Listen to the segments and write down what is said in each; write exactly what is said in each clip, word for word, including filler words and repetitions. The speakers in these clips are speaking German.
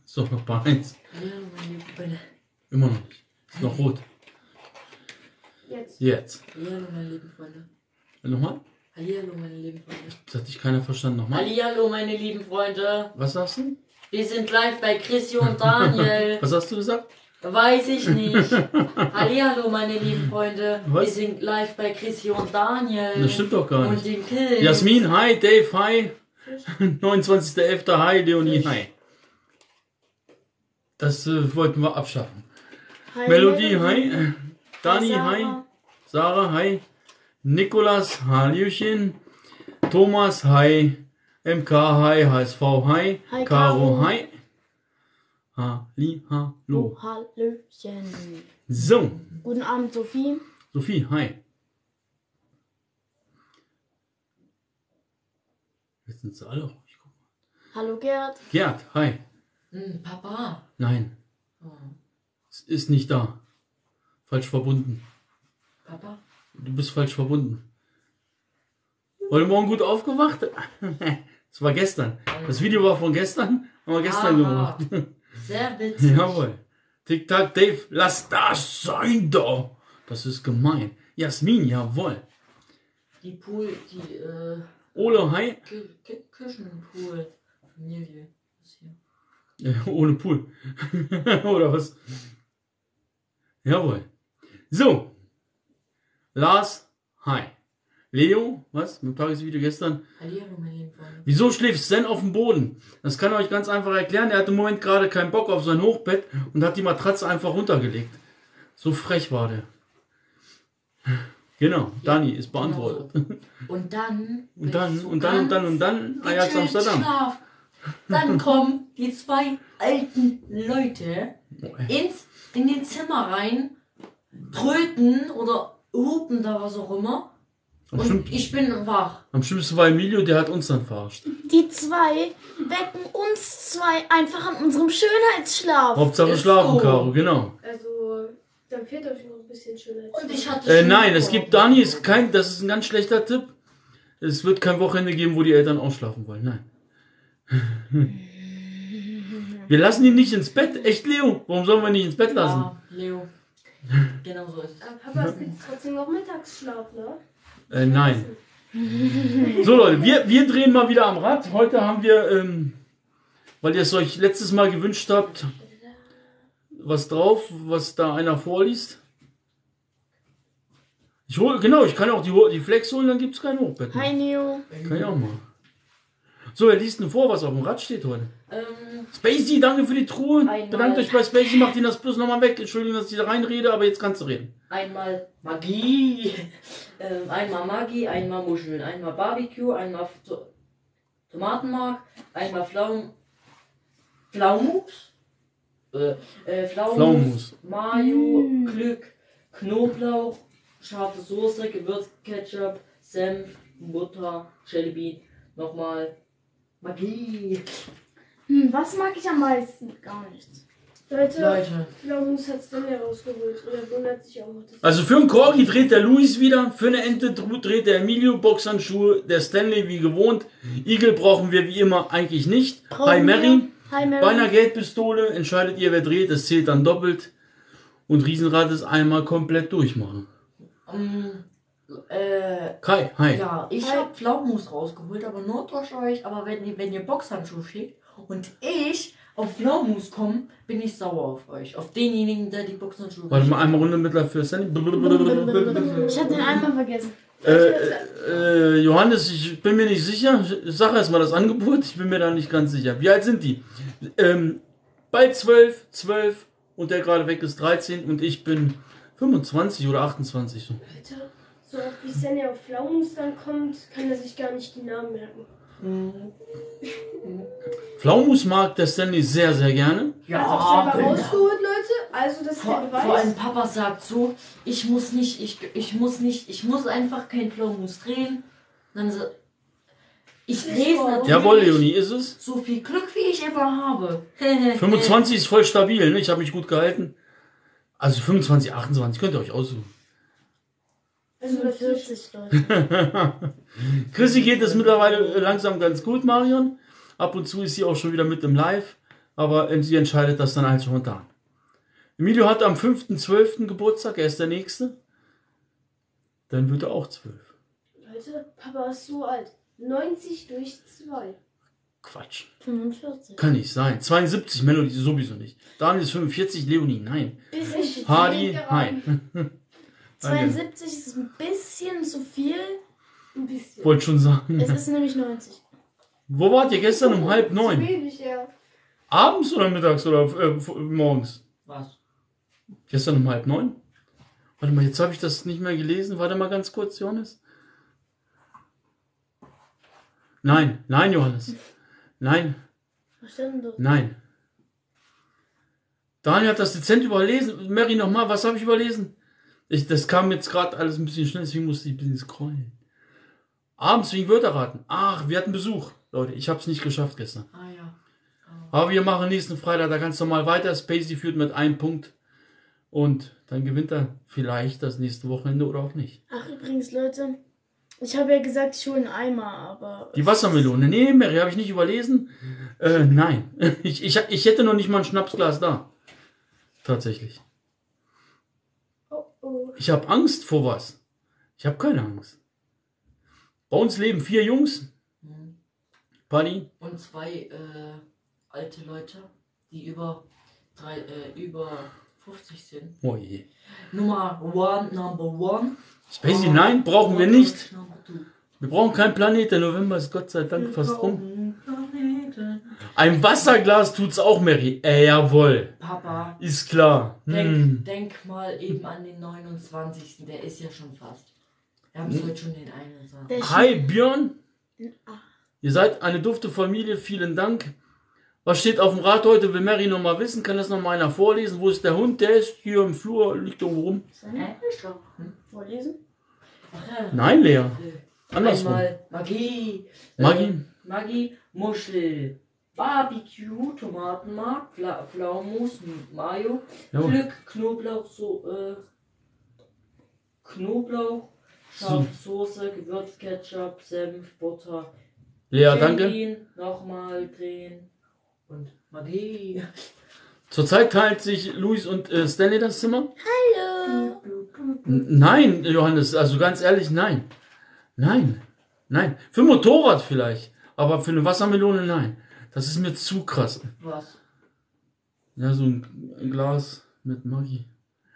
Ist doch noch bei eins. Ja, meine lieben Freunde. Immer noch nicht. Ist noch rot. Jetzt. Jetzt. Hallihallo, meine lieben Freunde. Nochmal? Hallihallo, meine lieben Freunde. Das hat dich keiner verstanden. Nochmal? Hallihallo, meine lieben Freunde. Was sagst du? Wir sind live bei Chrissy und Daniel. Was hast du gesagt? Weiß ich nicht. Hallihallo, meine lieben Freunde. Was? Wir sind live bei Chrissy und Daniel. Das stimmt doch gar Und nicht. den Kids. Jasmin, hi. Dave, hi. neunundzwanzigster elfter hi. Leonie, hi. Das äh, wollten wir abschaffen. Hi, Melodie, hi. Dani, Sarah. hi. Sarah, hi. Nikolas, Hallöchen. Thomas, hi. M K, hi. H S V, hi. Hi, Caro, Caro. hi. Halli, hallo. Oh, Hallöchen. So, Guten Abend, Sophie. Sophie, hi. Jetzt sind sie alle ruhig. Guck mal. Hallo, Gerd. Gerd, hi. Hm, Papa. Nein, Oh. es ist nicht da. Falsch verbunden. Papa? Du bist falsch verbunden. Heute Morgen gut aufgewacht? Das war gestern. Das Video war von gestern. Haben wir gestern Aha. gemacht. Sehr witzig. Jawohl. Tic-Tac, Dave, lass das sein doch. Das ist gemein. Jasmin, jawohl. Die Pool, die, äh, Ole, hi. Kü Kü Küchenpool. Familie. ist hier. Äh, ohne Pool. Oder was? Jawohl. So. Lars, hi. Leo, was? Mit dem Tagesvideo gestern. Hallihallo, meine lieben Freunde. Wieso schläft Sven auf dem Boden? Das kann ich euch ganz einfach erklären. Er hat im Moment gerade keinen Bock auf sein Hochbett und hat die Matratze einfach runtergelegt. So frech war der. Genau, Dani ist beantwortet. Genau so. Und dann. Und dann, und dann, und dann, und dann, Ajax gechillt Amsterdam. Schlaf. Dann kommen die zwei alten Leute ins, in den Zimmer rein, tröten oder hupen da was auch immer. Am, Und schlimm, ich bin wach. am schlimmsten war Emilio, der hat uns dann verarscht. Die zwei wecken uns zwei einfach an unserem Schönheitsschlaf. Hauptsache Ist schlafen, so. Caro, genau. Also, dann fehlt euch noch ein bisschen Schönheitsschlaf. Und ich hatte Äh, schon nein, es Hunger. gibt, Dani, ist kein, das ist ein ganz schlechter Tipp. Es wird kein Wochenende geben, wo die Eltern ausschlafen wollen, nein. Wir lassen ihn nicht ins Bett. Echt, Leo? Warum sollen wir ihn nicht ins Bett lassen? Ja, Leo. Genau so ist es. Aber Papa, es gibt trotzdem noch Mittagsschlaf, ne? Äh, nein. So Leute, wir, wir drehen mal wieder am Rad. Heute haben wir, ähm, weil ihr es euch letztes Mal gewünscht habt, was drauf, was da einer vorliest. Ich hole, genau, ich kann auch die, die Flex holen, dann gibt es kein Hochbett mehr. Hi, Neo. Kann ich auch mal. So, wer liest denn vor, was auf dem Rad steht heute? Ähm, Spacey, danke für die Truhe. Einmal. Bedankt euch bei Spacey, macht ihn das bloß nochmal weg. Entschuldigung, dass ich da reinrede, aber jetzt kannst du reden. einmal Magie, ähm, einmal Magie, einmal Muscheln, einmal Barbecue, einmal to Tomatenmark, einmal Pflaum Pflaumus, äh, äh, Pflaumus, Pflaumenmus. Mayo, Glück, Knoblauch, scharfe Soße, Gewürzketchup, Senf, Butter, Jellybean, nochmal Magie. Hm, was mag ich am meisten? Gar nichts. Leute, Leute, Flamus hat es dann herausgeholt und er wundert sich auch. Dass Also für einen Corgi dreht der Luis wieder, für eine Ente dreht der Emilio Boxhandschuhe, der Stanley wie gewohnt. Igel brauchen wir wie immer eigentlich nicht. Brauchen Hi Mary. wir. Hi, Mary. Bei einer Geldpistole entscheidet ihr, wer dreht, das zählt dann doppelt. Und Riesenrad ist einmal komplett durchmachen. ähm, äh, Kai, hi. ja, ich Hi. hab Pflaumus rausgeholt, aber nur durch euch. Aber wenn ihr, wenn ihr Boxhandschuhe schickt und ich auf Pflaumus komme, bin ich sauer auf euch. Auf denjenigen, der die Boxhandschuhe Warte mal geschickt einmal Runde Mittler für Stanley. Ich hab den einmal vergessen. Äh, äh, Johannes, ich bin mir nicht sicher. Sag erst mal das Angebot. Ich bin mir da nicht ganz sicher. Wie alt sind die? Ähm, bald zwölf, zwölf und der gerade weg ist dreizehn und ich bin fünfundzwanzig oder achtundzwanzig. So. Alter, so oft wie Sandy auf Flamus dann kommt, kann er sich gar nicht die Namen merken. Pflaumus mag der Stanley sehr, sehr gerne. Ja, Also auch selber bin- rausgeholt, Leute. Also das ist vor, der vor allem Beweis. Papa sagt so, ich muss nicht, ich, ich muss nicht, ich muss einfach kein Pflaumus drehen. Dann so, ich drehe es natürlich. Jawohl, Leonie, ist es. So viel Glück, wie ich immer habe. fünfundzwanzig ist voll stabil, ne? Ich habe mich gut gehalten. Also fünfundzwanzig, achtundzwanzig könnt ihr euch aussuchen. Also das ist vierzig Leute. Chrissy geht es mittlerweile langsam ganz gut, Marion. Ab und zu ist sie auch schon wieder mit im Live. Aber ähm, sie entscheidet das dann halt spontan. Emilio hat am fünften zwölften Geburtstag, er ist der Nächste. Dann wird er auch zwölf. Leute, Papa ist so alt. neunzig durch zwei. Quatsch. fünfundvierzig. Kann nicht sein. zweiundsiebzig, Melody sowieso nicht. Daniel ist fünfundvierzig, Leonie, nein. Bisschen Hardy, nein. zweiundsiebzig ist ein bisschen zu viel. Ein bisschen. Wollte schon sagen. Es ist nämlich neunzig. Wo wart ihr gestern um halb Zu neun? wenig, ja. Abends oder mittags oder äh, morgens? Was? Gestern um halb neun? Warte mal, jetzt habe ich das nicht mehr gelesen. Warte mal ganz kurz, Johannes. Nein, nein, Johannes. Nein, Was steht denn da? nein. Daniel hat das dezent überlesen. Mary, nochmal, was habe ich überlesen? Ich, das kam jetzt gerade alles ein bisschen schnell, deswegen musste ich ein bisschen scrollen. Abends wegen Wörterraten. Ach, wir hatten Besuch. Leute, ich habe es nicht geschafft gestern. Ah ja. Aber wir machen nächsten Freitag da ganz normal weiter. Spacey führt mit einem Punkt. Und dann gewinnt er vielleicht das nächste Wochenende oder auch nicht. Ach, übrigens, Leute. Ich habe ja gesagt, ich hole einen Eimer, aber... Die Wassermelone. Nee, Mary, habe ich nicht überlesen. Äh, nein. Ich, ich, ich hätte noch nicht mal ein Schnapsglas da. Tatsächlich. Oh oh. Ich habe Angst vor was. Ich habe keine Angst. Bei uns leben vier Jungs. Mhm. Buddy. Und zwei äh, alte Leute, die über, drei, äh, über fünfzig sind. Oh je. Nummer one, number one. Spacey, nein, brauchen wir nicht. Number two. Wir brauchen keinen Planet. Der November ist Gott sei Dank fast rum. Planeten. Ein Wasserglas tut's auch, Mary. Äh, jawohl. Papa, Ist klar. denk, Hm. denk mal eben an den neunundzwanzigsten Der ist ja schon fast. Wir haben heute schon den einundzwanzigsten Der Hi, Björn. Ah. Ihr seid eine dufte Familie. Vielen Dank. Was steht auf dem Rad heute? Will Mary noch mal wissen? Kann das noch mal einer vorlesen? Wo ist der Hund? Der ist hier im Flur. Liegt irgendwo rum. Hä? Hm? Vorlesen? Ach ja. Nein, Lea. Äh, Andersrum. Einmal Magie. Magie. Äh, Magie, Muschel, Barbecue, Tomatenmark, Fla Pflaumenmus, Mayo, Jawohl. Glück, Knoblauch, so, äh, Knoblauch, Schafsoße, Gewürzketchup, Senf, Butter, Lea, danke. Chilin, nochmal drehen und Magie. Zurzeit teilt sich Luis und äh, Stanley das Zimmer. Hallo. N nein, Johannes, also ganz ehrlich, nein. Nein. Nein. Für ein Motorrad vielleicht. Aber für eine Wassermelone, nein. Das ist mir zu krass. Was? Ja, so ein, ein Glas mit Maggi.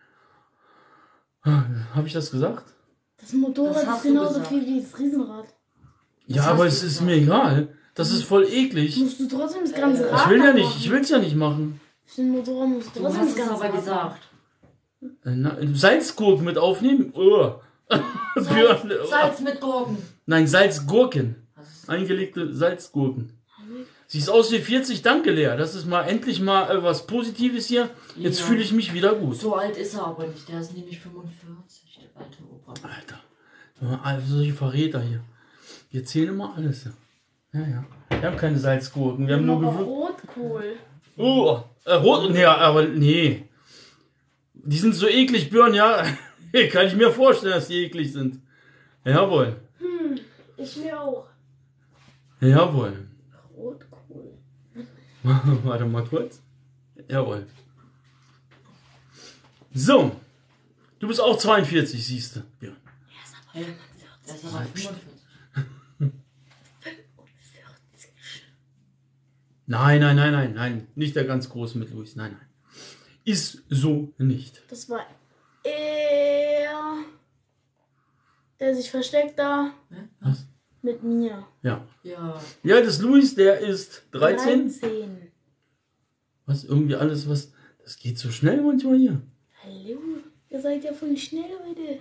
Habe ich das gesagt? Das Motorrad Das ist hast du genauso gesagt. viel wie das Riesenrad. Ja, hast aber du es ist gesagt. mir egal. Das ist voll eklig. Musst du trotzdem das ganze Äh, Rad Ich will ja machen. nicht, ich will es ja nicht machen. Für den Motorrad musst du Du trotzdem hast das es ganze aber Rad gesagt. Äh, na, Salzgurken mit aufnehmen? Oh. Salz, Björn, oh. Salz mit Gurken. Nein, Salzgurken. Was ist Eingelegte Salzgurken. Siehst aus wie vierzig, danke Lea. Das ist mal endlich mal äh, was Positives hier. Jetzt Ja. fühle ich mich wieder gut. So alt ist er aber nicht. Der ist nämlich fünfundvierzig, der alte Opa. Alter, also solche Verräter hier. Wir zählen immer alles. Ja, ja. ja. Wir haben keine Salzgurken, wir haben nur Aber Gewürze. Rotkohl. Oh, äh, rot, nee, aber nee. Die sind so eklig, Björn, ja. Kann ich mir vorstellen, dass die eklig sind. Jawohl. Hm, ich mir auch. Jawohl. Rotkohl. Warte mal kurz. Jawohl. So. Du bist auch zweiundvierzig, siehst du. Ja. Hä? Der ist aber fünfundvierzig. Nein, nein, nein, nein, nein. Nicht der ganz Große mit Luis. Nein, nein. Ist so nicht. Das war er, der sich versteckt da Was? mit mir. Ja. Ja. Wie alt ist Luis? Der ist dreizehn. dreizehn. Was? Irgendwie alles, was. Das geht so schnell manchmal hier. Hallo, ihr seid ja voll schnell heute.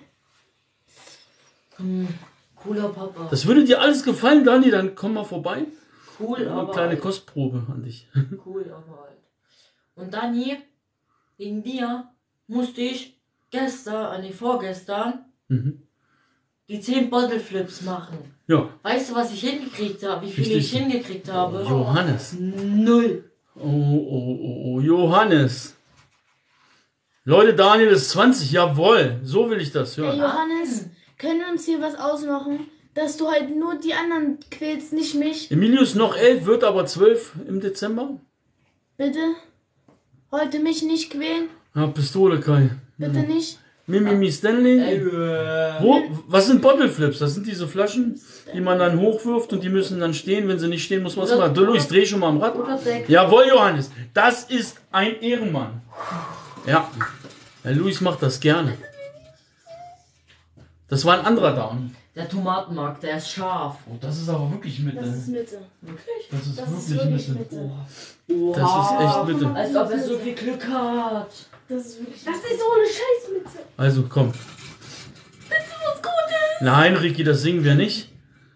Hm, cooler Papa. Das würde dir alles gefallen, Dani. Dann komm mal vorbei. Cool, Eine aber kleine alt. Kostprobe an dich. Cool, aber alt. Und dann hier, wegen dir, musste ich gestern, nee, vorgestern, Mhm. die zehn Bottle Flips machen. Ja. Weißt du, was ich hingekriegt habe? Wie viele Richtig. ich hingekriegt habe? Johannes. Null. Oh, oh, oh, oh, Johannes. Leute, Daniel ist zwanzig. Jawohl. So will ich das Ey, hören. Johannes, können wir uns hier was ausmachen, dass du halt nur die anderen quälst, nicht mich? Emilius noch elf, wird aber zwölf im Dezember. Bitte? Heute mich nicht quälen? Ja, Pistole, Kai. Bitte nicht? Mimimi Stanley. Äh, Wo, was sind Bottle Flips? Das sind diese Flaschen, die man dann hochwirft und die müssen dann stehen. Wenn sie nicht stehen, muss man es machen. Du, Luis, dreh schon mal am Rad. Oder sechs. Jawohl, Johannes. Das ist ein Ehrenmann. Ja. Der Luis macht das gerne. Das war ein anderer Down. Der Tomatenmark, der ist scharf. Oh, das ist aber wirklich Mitte. Das ist Mitte. Wirklich? Das ist Das ist wirklich wirklich Mitte. Mitte. Wow. Das ist echt Mitte. Als ob er so viel Glück hat. Das ist wirklich. Das ist so eine Scheißmitte. Also, komm. Willst du was Gutes? Nein, Ricky, das singen wir nicht.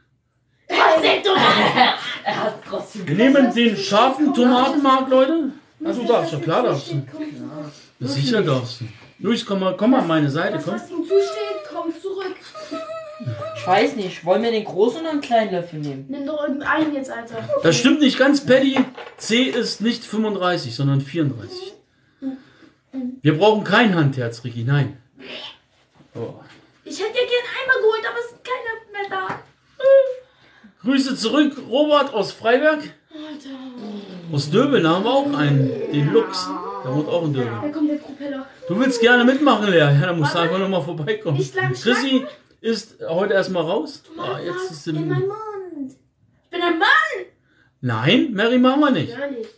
Er hat trotzdem. Wir nehmen den scharfen Tomatenmark, Leute. Also darfst du, klar darfst du. Komm, Sicher darfst du. Luis, komm mal, komm mal an meine Seite, das, komm. was ihm zusteht, kommt zurück. Ich weiß nicht, wollen wir den großen oder einen kleinen Löffel nehmen? Nimm doch irgendeinen jetzt, Alter. Das stimmt nicht ganz, Paddy. C ist nicht fünfunddreißig, sondern vierunddreißig. Wir brauchen kein Handherz, Ricky, nein. Oh. Ich hätte ja gern einmal geholt, aber es ist keiner mehr da. Grüße zurück, Robert aus Freiberg. Aus Döbeln haben wir auch einen, den Lux. Der wohnt auch in Döbeln. Da kommt der Propeller. Du willst gerne mitmachen, Lea. Ja, dann musst du einfach nochmal vorbeikommen. Nicht lang Chrissy ist heute erstmal raus. Ah, jetzt ist In im... meinem Mund. Ich bin ein Mann. Nein, Mary machen wir nicht. Gar nicht.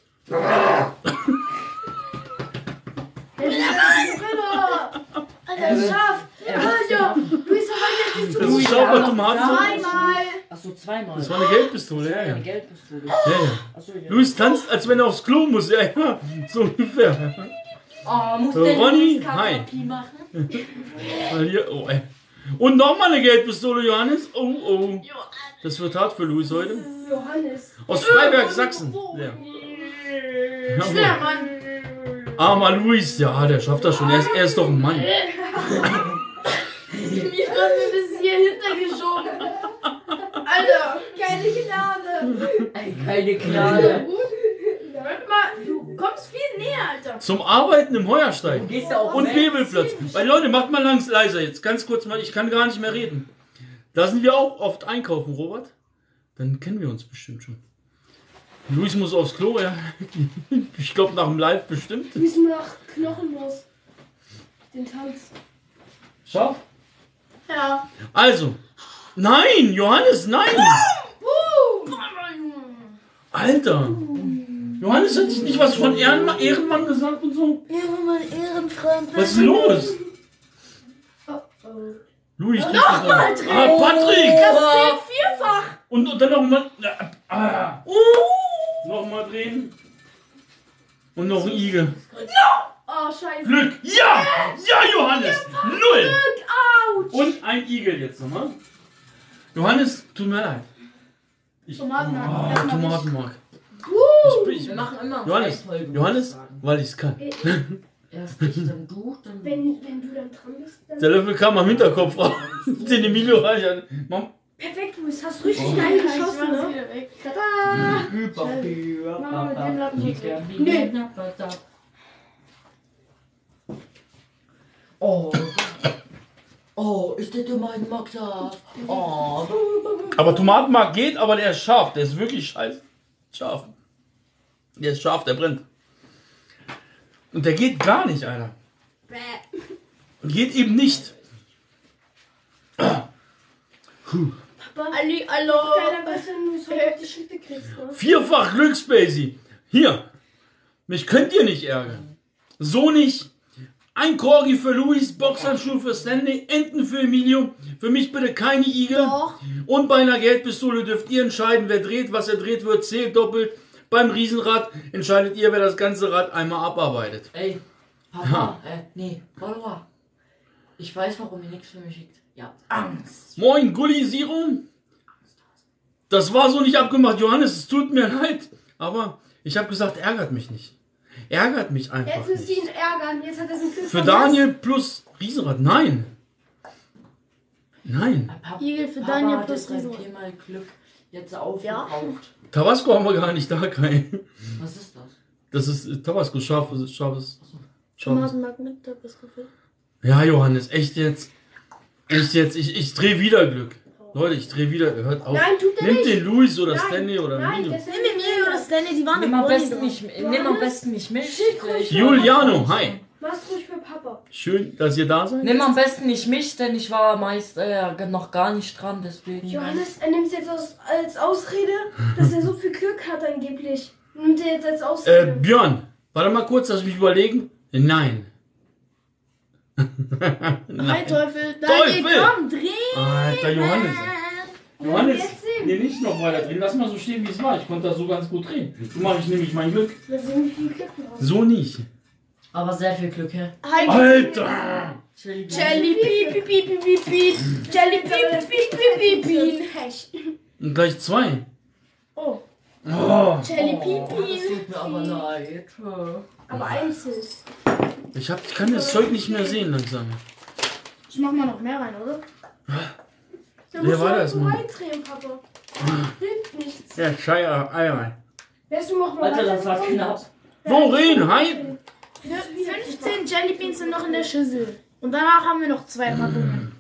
Der ist ein Propeller. Alter, scharf. Alter, Luis verwandelt sich zu Das Ui, ist ja, Schaubertomaten. ja. zweimal. Achso, zweimal. Das war eine Geldpistole, ja, ja. Eine Geldpistole. ja, ja. Achso, ja. Luis tanzt, als wenn er aufs Klo muss. Ja, ja, so ungefähr. Oh, muss So, der Ronny, Luis hi. Kakapi machen? Mal hier, oh, ey. Und nochmal eine Geldpistole, Johannes. Oh, oh. Das wird hart für Luis heute. Johannes. Aus Freiberg, Sachsen. Ja. Schwer, Mann. Armer Luis, ja, der schafft das schon. Er ist, er ist doch ein Mann. Ich wird mir bis hier hintergeschoben. Alter, keine Gnade. Ey, keine Gnade. Warte mal, du kommst viel näher, Alter. Zum Arbeiten im Heuerstein. Gehst du auch Und weg? Bebelplatz. Weil Leute, macht mal langs leiser jetzt. Ganz kurz mal, ich kann gar nicht mehr reden. Da sind wir auch oft einkaufen, Robert. Dann kennen wir uns bestimmt schon. Luis muss aufs Klo, ja. Ich glaube nach dem Live bestimmt. Wir müssen nach Knochenlos. Den Tanz. Scharf. Ja. Also. Nein, Johannes, nein. Alter. Johannes hat sich nicht was von Ehrenmann, Ehrenmann gesagt und so. Ehrenmann, Ehrenfreund. Was ist los? Oh, oh. Luis, du Nochmal bist Ah, Patrick. Das zählt vierfach. Und, und dann nochmal. Ah. Nochmal drehen. Und noch ein Igel. Oh, scheiße. Glück. Ja! Ja, Johannes. Null. Autsch. Und ein Igel jetzt nochmal. Johannes, tut mir leid. Ich, Tomatenmark. Oh, Erstmal Tomatenmark. Wir Ich, ich, machen immer Johannes, Reihenfolge, muss Johannes, ich sagen. weil ich es kann. Erst ich, dann du, dann Wenn, wenn du dann dran bist, dann. Der Löffel kam am Hinterkopf raus. Den Emilio reichert. Mom. Perfekt, Luis. Hast richtig Oh. geil Ich geschossen, mach's ne? wieder weg. Tada! Über, über, Machen wir mit dem Lappen so zurück. Nö. Oh. Oh, ist der Tomatenmark scharf? Oh. Aber Tomatenmark geht, aber der ist scharf. Der ist wirklich scheiße. Scharf. Der ist scharf, der brennt. Und der geht gar nicht, Alter. Geht eben nicht. Ali, hallo. Keiner weiß, wenn du es heute auf die Schritte kriegst, ne? Vierfach Glücksbasie. Hier. Mich könnt ihr nicht ärgern. So nicht. Ein Corgi für Luis, Boxhandschuh für Stanley, Enten für Emilio. Für mich bitte keine Igel. Doch. Und bei einer Geldpistole dürft ihr entscheiden, wer dreht. Was er dreht wird, zählt doppelt. Beim Riesenrad entscheidet ihr, wer das ganze Rad einmal abarbeitet. Ey, Papa, äh, nee, warte mal. Ich weiß, warum ihr nichts für mich schickt. Ja, Angst. Moin, Gulli Zero. Das war so nicht abgemacht, Johannes. Es tut mir leid. Aber ich habe gesagt, ärgert mich nicht. Ärgert mich einfach Jetzt müsst ihr nicht. ihn ärgern. Jetzt hat er den Glück Für Daniel plus Riesenrad. Nein. Nein. Äh, Papa, Igel für Papa Daniel hat plus jetzt sein Riesenrad. viermal Glück jetzt aufgebraucht. Tabasco haben wir gar nicht da, kein. Was ist das? Das ist äh, Tabasco, scharfes, scharfes. scharfes. Tomatenmark mit Tabasco-Fett. Ja, Johannes, echt jetzt. Echt jetzt. Ich, ich drehe wieder Glück. Leute, ich drehe wieder. Hört auf. Nein, tut er Nimmt nicht. den Luis oder Nein, Stanley oder Nein, Emilio. das ist Nimm mir oder Stanley, die waren Nimm im am Bonnie besten doch. nicht, nimm am besten nicht Milch. Ich- Juliano, hi. Mach's ruhig für Papa. Schön, dass ihr da seid. Nimm am besten nicht mich, denn ich war meist äh, noch gar nicht dran, deswegen. Johannes, er nimmt es jetzt aus, als Ausrede, dass er so viel Glück hat angeblich. Nimmt er jetzt als Äh, Ausrede. Björn, warte mal kurz, lass mich überlegen. Nein. Hi Teufel. Da Teufel! komm, dreh! Alter, Johannes. Johannes, Jetzt sehen. nee, nicht noch weiter drehen. Lass mal so stehen, wie es war. Ich konnte das so ganz gut drehen. So mache ich nämlich mein Glück. Wir sehen, wie viel Glück du hast. So nicht. Aber sehr viel Glück, hä? Hi, Alter! Jelly piep piep piep piep piep piep. Jelly piep piep piep piep piep. Pech. Und gleich zwei. Oh, Oh, Jelly piep Das piep. tut mir aber leid. aber einzeln. ich, hab, ich kann das Zeug nicht mehr sehen langsam. Ich mach mal noch mehr rein, oder? Da Wer musst war du das, so Mann? reindrehen, Papa. Hilft nichts. Ja, Scheiße, Eier. Wärst du noch mal Alter, das war weitergekommen? knapp. Worin? Hi? fünfzehn Jellybeans sind noch in der Schüssel. Und danach haben wir noch zwei Packungen.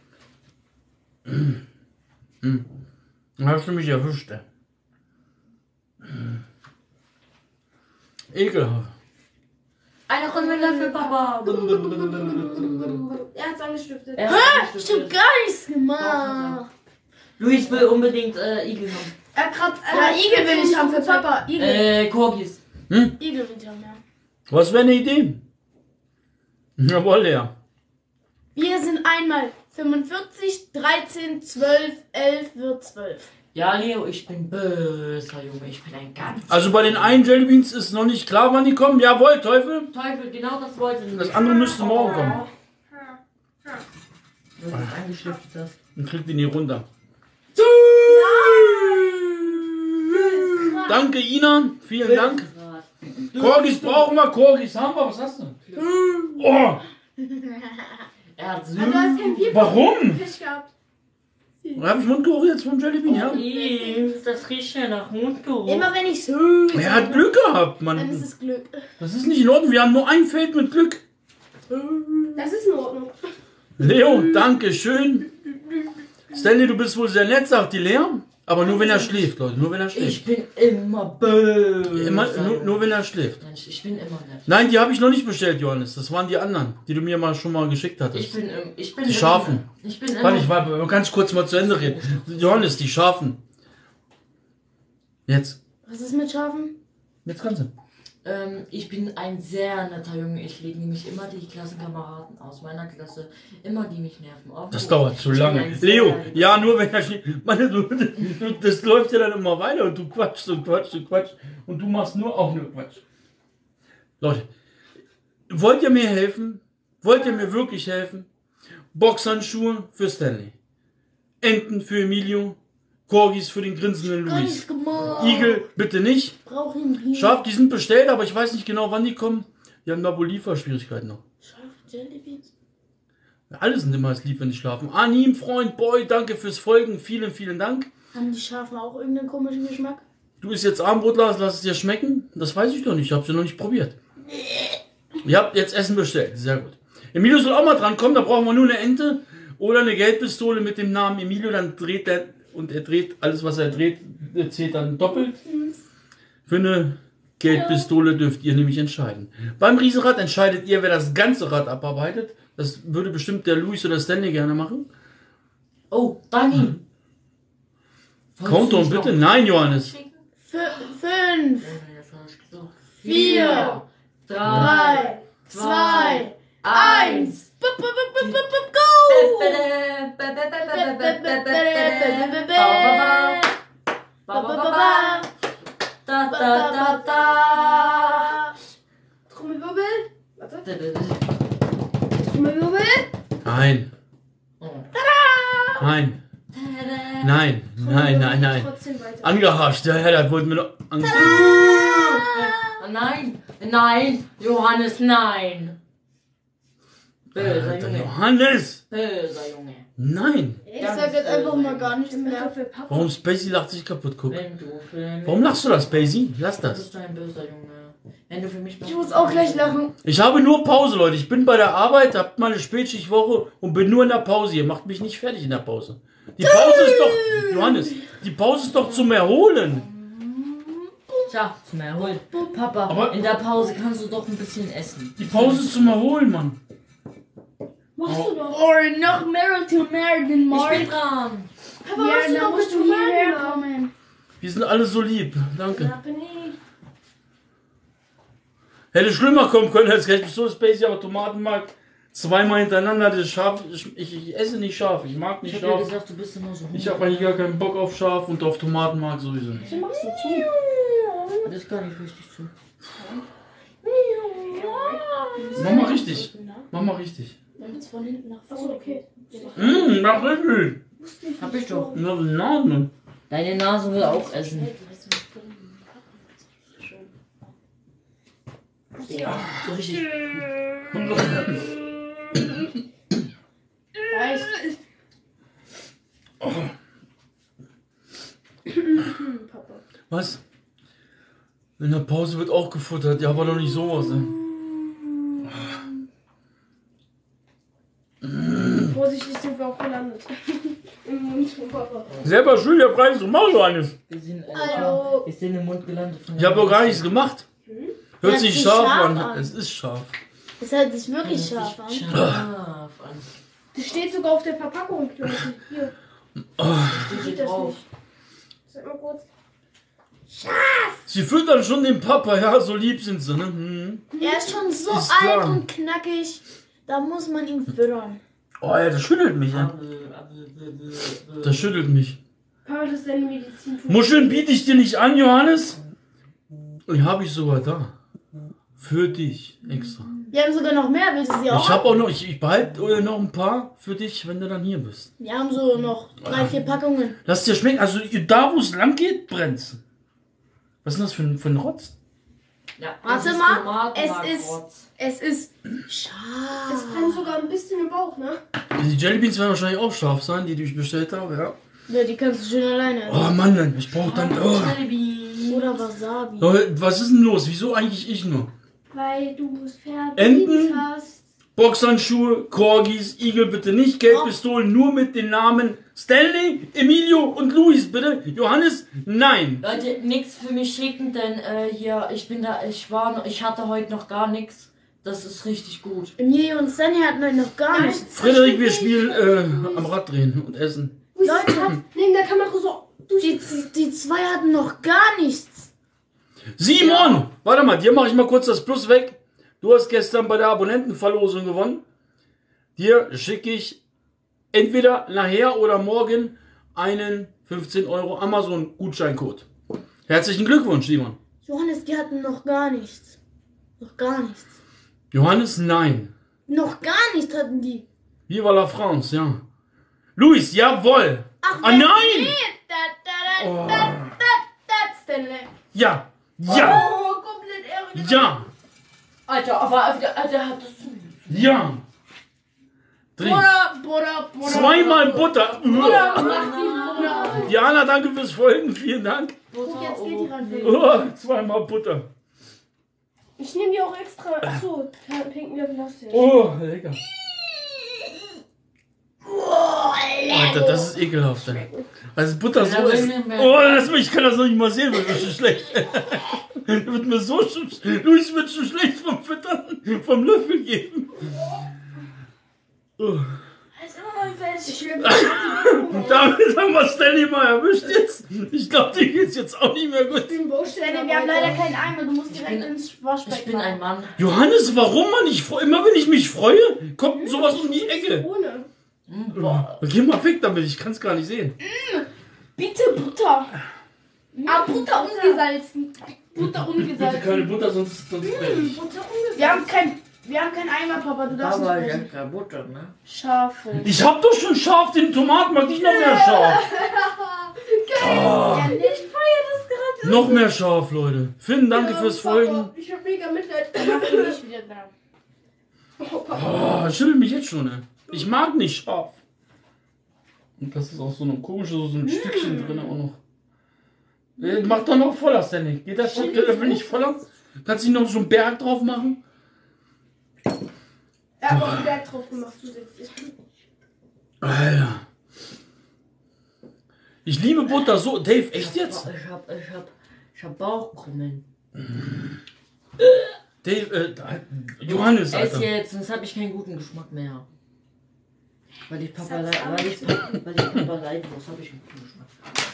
Dann hast du mich erwischt. ey. Ekelhaft. Eine Runde für Papa. Er hat's angestiftet. Er- Ich hab gar nichts gemacht. Luis will unbedingt äh, Igel haben. Er hat grad, ja, Igel will ich haben für Papa. Igel. Äh, Korgis. Igel will ich haben, ja. Was wäre eine Idee? Jawohl, ja. Wir sind einmal fünfundvierzig, dreizehn, zwölf, elf wird zwölf. Ja, Leo, ich bin böser Junge. Ich bin ein ganz Also bei den einen Jellybeans ist noch nicht klar, wann die kommen. Jawohl, Teufel. Teufel. Genau das wollte ich. Das andere müsste morgen kommen. Wenn du das angestiftet hast. Dann kriegt ihn hier runter. Danke, Ina. Vielen Dank. Korgis brauchen wir. Korgis haben wir. Was hast du? Oh, Er hat Du hast kein Bier warum? Pech gehabt. Da habe ich Mundgeruch jetzt vom Jellybean, ja? Süß. Das riecht ja nach Mundgeruch. Immer wenn ich so. Er hat Glück gehabt, Dann ist Mann. es Glück. Das ist nicht in Ordnung. Wir haben nur ein Feld mit Glück. Das ist in Ordnung. Leo, danke schön. Stanley, du bist wohl sehr nett, sagt die Lea. Aber nur wenn er schläft, Leute. Nur wenn er Ich schläft. bin immer böse. Immer, nur, nur wenn er schläft. Mensch, ich bin immer nett. Nein, die habe ich noch nicht bestellt, Johannes. Das waren die anderen, die du mir mal schon mal geschickt Ich hattest. bin, im- ich bin Die immer- Schafen. Ich bin immer. Warte, ich war ganz kurz mal zu Ende reden. Johannes, die Schafen. Jetzt. Was ist mit Schafen? Jetzt kannst du. Ähm, ich bin ein sehr netter Junge. Ich lege nämlich immer die Klassenkameraden aus meiner Klasse. Immer die mich nerven. Auch Das ich- dauert zu ich bin lange. ein sehr Leo, lieber- ja, nur wenn er schläft. Meine, du, du, das läuft ja dann immer weiter und du quatschst und quatschst und quatschst. Und du machst nur auch nur Quatsch. Leute, wollt ihr mir helfen? Wollt ihr mir wirklich helfen? Boxhandschuhe für Stanley. Enten für Emilio. Korgis für den grinsenden Gar Luis. nichts gemacht. Igel bitte nicht. Brauch ihn nie. Schaf, die sind bestellt, aber ich weiß nicht genau, wann die kommen. Die haben da wohl Lieferschwierigkeiten noch. Schaf, Jellybeans. Alle sind immer als lieb, wenn die schlafen. Anim, Freund, Boy, danke fürs Folgen. Vielen, vielen Dank. Haben die Schafen auch irgendeinen komischen Geschmack? Du isst jetzt Abendbrot, Lars, lass es dir schmecken. Das weiß ich doch nicht, ich habe sie noch nicht probiert. Ihr habt jetzt Essen bestellt, sehr gut. Emilio soll auch mal dran kommen, da brauchen wir nur eine Ente oder eine Geldpistole mit dem Namen Emilio, dann dreht er und er dreht, alles was er dreht, zählt dann doppelt. Für eine Geldpistole dürft ihr nämlich entscheiden. Beim Riesenrad entscheidet ihr, wer das ganze Rad abarbeitet. Das würde bestimmt der Luis oder Stanley gerne machen. Oh, Dani. Countdown bitte. Nein, Johannes. F fünf, Vier. Drei. drei, zwei, eins. Bup, bup, bup, bup, bup, bup, go! Ba, ba, ba, ba. Da, da, da, da. Trommelwirbel. Warte. Trommelwirbel. Nein. Nein. Nein. Nein, nein, nein. Trotzdem weiter. Angeharscht, der Herr, das wollten wir noch. Angst. Nein, nein, Johannes, nein. Böser Alter, Junge, Johannes! böser Junge. Nein! Ich sag jetzt einfach mal gar nichts mehr. Für Papa. Warum Spacey lacht sich kaputt, guck. Wenn du für mich Warum lachst du das, Spacey? Lass Du das. bist ein böser Junge. Wenn du für mich Ich muss auch gleich lachen. Ich habe nur Pause, Leute. Ich bin bei der Arbeit, hab meine Spätschichtwoche und bin nur in der Pause. Ihr macht mich nicht fertig in der Pause. Die Pause ist doch, Johannes, die Pause ist doch zum Erholen. Tja, zum Erholen. Papa, Aber- in der Pause kannst du doch ein bisschen essen. Die Pause ist zum Erholen, Mann. Machst du doch. Oh, noch mehr to mehr den Ich Mark. bin dran. Papa, Ja, machst du dann doch musst mit du hierher Tomaten. kommen. Wir sind alle so lieb. Danke. Ja, bin ich. Hätte schlimmer kommen können, als gleich so Spacey, aber Tomatenmarkt zweimal hintereinander. Das ist scharf. Ich, ich, ich esse nicht scharf. Ich mag Ich nicht hab dir scharf. gesagt, du bist immer so hungrig. Ich habe eigentlich gar keinen Bock auf scharf und auf Tomatenmark sowieso nicht. Was machst du zu? Das kann ich richtig zu. Mach mal richtig. Mach mal richtig. Jetzt von hinten nach vorne. Achso, okay. Mmh, mach richtig. Hab ich doch. Na, na, na. Deine Nase will auch essen. Ja, so richtig. Weiß. Papa. Was? In der Pause wird auch gefuttert. Ja, aber doch nicht sowas. Ne? Vorsichtig sind wir auch gelandet. Im Mund von Papa. Selber schuld, der Preis, du machst doch eines. Wir sind, äh, Hallo. wir sind im Mund gelandet. Von Ich habe doch gar nichts gemacht. Hört Hört sich sich scharf scharf an. an. Es ist scharf. Das hört sich wirklich scharf an. Scharf an. Das steht sogar auf der Verpackung. Leute. Hier, Steht hier drauf. sag mal kurz. Sie füttern schon den Papa, ja, so lieb sind sie, ne? Hm. Er ist schon so Ist alt klar. und knackig. Da muss man ihn füttern. Oh ja, das schüttelt mich, ja. Das schüttelt mich. Papa, das ist deine Medizin. Muscheln biete ich dir nicht an, Johannes. Die habe ich sogar da. Für dich, extra. Wir haben sogar noch mehr. Willst du sie auch? Ich habe auch noch, ich, ich behalte äh, noch ein paar für dich, wenn du dann hier bist. Wir haben so noch drei, vier Packungen. Lass dir schmecken, also da wo es lang geht, brennt's. Was ist denn das für ein, für ein Rotz? Ja, Warte das ist mal, Tomatenmarkrotz. Es ist Es scharf. brennt sogar ein bisschen im Bauch, ne? Die Jellybeans werden wahrscheinlich auch scharf sein, die, die ich bestellt habe, ja. Ja, die kannst du schön alleine essen. Oh Mann, ich brauche dann... Oh. Jellybean. Oder Wasabi. Leute, was ist denn los? Wieso eigentlich ich nur? Weil du es verdient Enten? hast. Boxhandschuhe, Corgis, Igel bitte nicht, Geldpistolen nur mit den Namen Stanley, Emilio und Luis bitte. Johannes, nein. Leute, nichts für mich schicken, denn äh, hier, ich bin da, ich war, noch- ich hatte heute noch gar nichts. Das ist richtig gut. Emilio und Stanley hatten heute noch gar Nein. nichts. Frederik, wir spielen äh, am Rad drehen und essen. Leute, neben der Kamera so. Du Die, die zwei hatten noch gar nichts. Simon, warte mal, dir mache ich mal kurz das Plus weg. Du hast gestern bei der Abonnentenverlosung gewonnen. Dir schicke ich entweder nachher oder morgen einen fünfzehn Euro Amazon-Gutscheincode. Herzlichen Glückwunsch, Simon. Johannes, die hatten noch gar nichts. Noch gar nichts. Johannes, nein. Noch gar nichts hatten die. Viva la France, ja. Luis, jawohl. Ach, Ah, wenn nein! die- Da, da, da, Oh. da, da, da, Stanley. Ja, ja, Oh, komplett ehrlich. ja, Alter, aber Alter, Alter hat das. ja. Dreh. Bruder, Bruder, Bruder. Zweimal Butter. Bruder, mach die Bruder. Diana, danke fürs Folgen. Vielen Dank. Guck, jetzt geht die ran. Oh, zweimal Butter. Ich nehme die auch extra. Achso, pinken wir Plastik. Oh, lecker. Alter, das ist ekelhaft. Ey. Also Butter so Ja, ist. wenn wir- Oh, lass mich, ich kann das noch nicht mal sehen, wird mir schon schlecht. Wird mir so schon. Luis wird schon schlecht vom Füttern, vom Löffel geben. Oh. ist immer noch nicht fertig. Ich will Damit haben wir Stanley mal erwischt jetzt. Ich glaube, dir geht's jetzt auch nicht mehr gut. den Baustellen. Stanley, wir haben leider keinen Eimer. Du musst direkt bin- ins Waschbecken. Ich bin ein Mann. Johannes, warum man nicht freu- immer wenn ich mich freue, kommt sowas um die Ecke. Ohne. Hm, boah. Geh mal weg damit, ich kann es gar nicht sehen. Bitte Butter. Ah, Butter ungesalzen. Butter Bitte ungesalzen. keine Butter, sonst, sonst Butter ungesalzen. Wir haben kein, wir haben keinen Eimer, Papa. Du darfst Aber nicht ja, sprechen. keine Butter, ne? Schafe. Ich hab doch schon scharf den Tomaten, mach nicht noch mehr scharf. Ja, ich feiere das gerade. Noch mehr scharf, Leute. Finn, danke fürs Folgen. Ich hab mega Mitleid. Danach bin ich wieder da. Oh, Papa. Oh, schüttel mich jetzt schon, ey. Ich mag nicht scharf. Und das ist auch so ein komisches, so ein Stückchen drin auch noch. Äh, Mach doch noch voller, Stanley. Geht das der Löffel nicht voller? Kannst du noch so einen Berg drauf machen? Er hat auch einen Berg drauf gemacht zusätzlich. Alter. Ich liebe Butter so. Dave, echt jetzt? Ich hab, ich hab, Ich hab Bauchkrummeln. Dave, äh, Johannes, Ess Alter. jetzt, sonst habe ich keinen guten Geschmack mehr. Weil ich Papa, leid, weil ich, Pa- weil ich Papa leidlos habe ich einen guten Geschmack.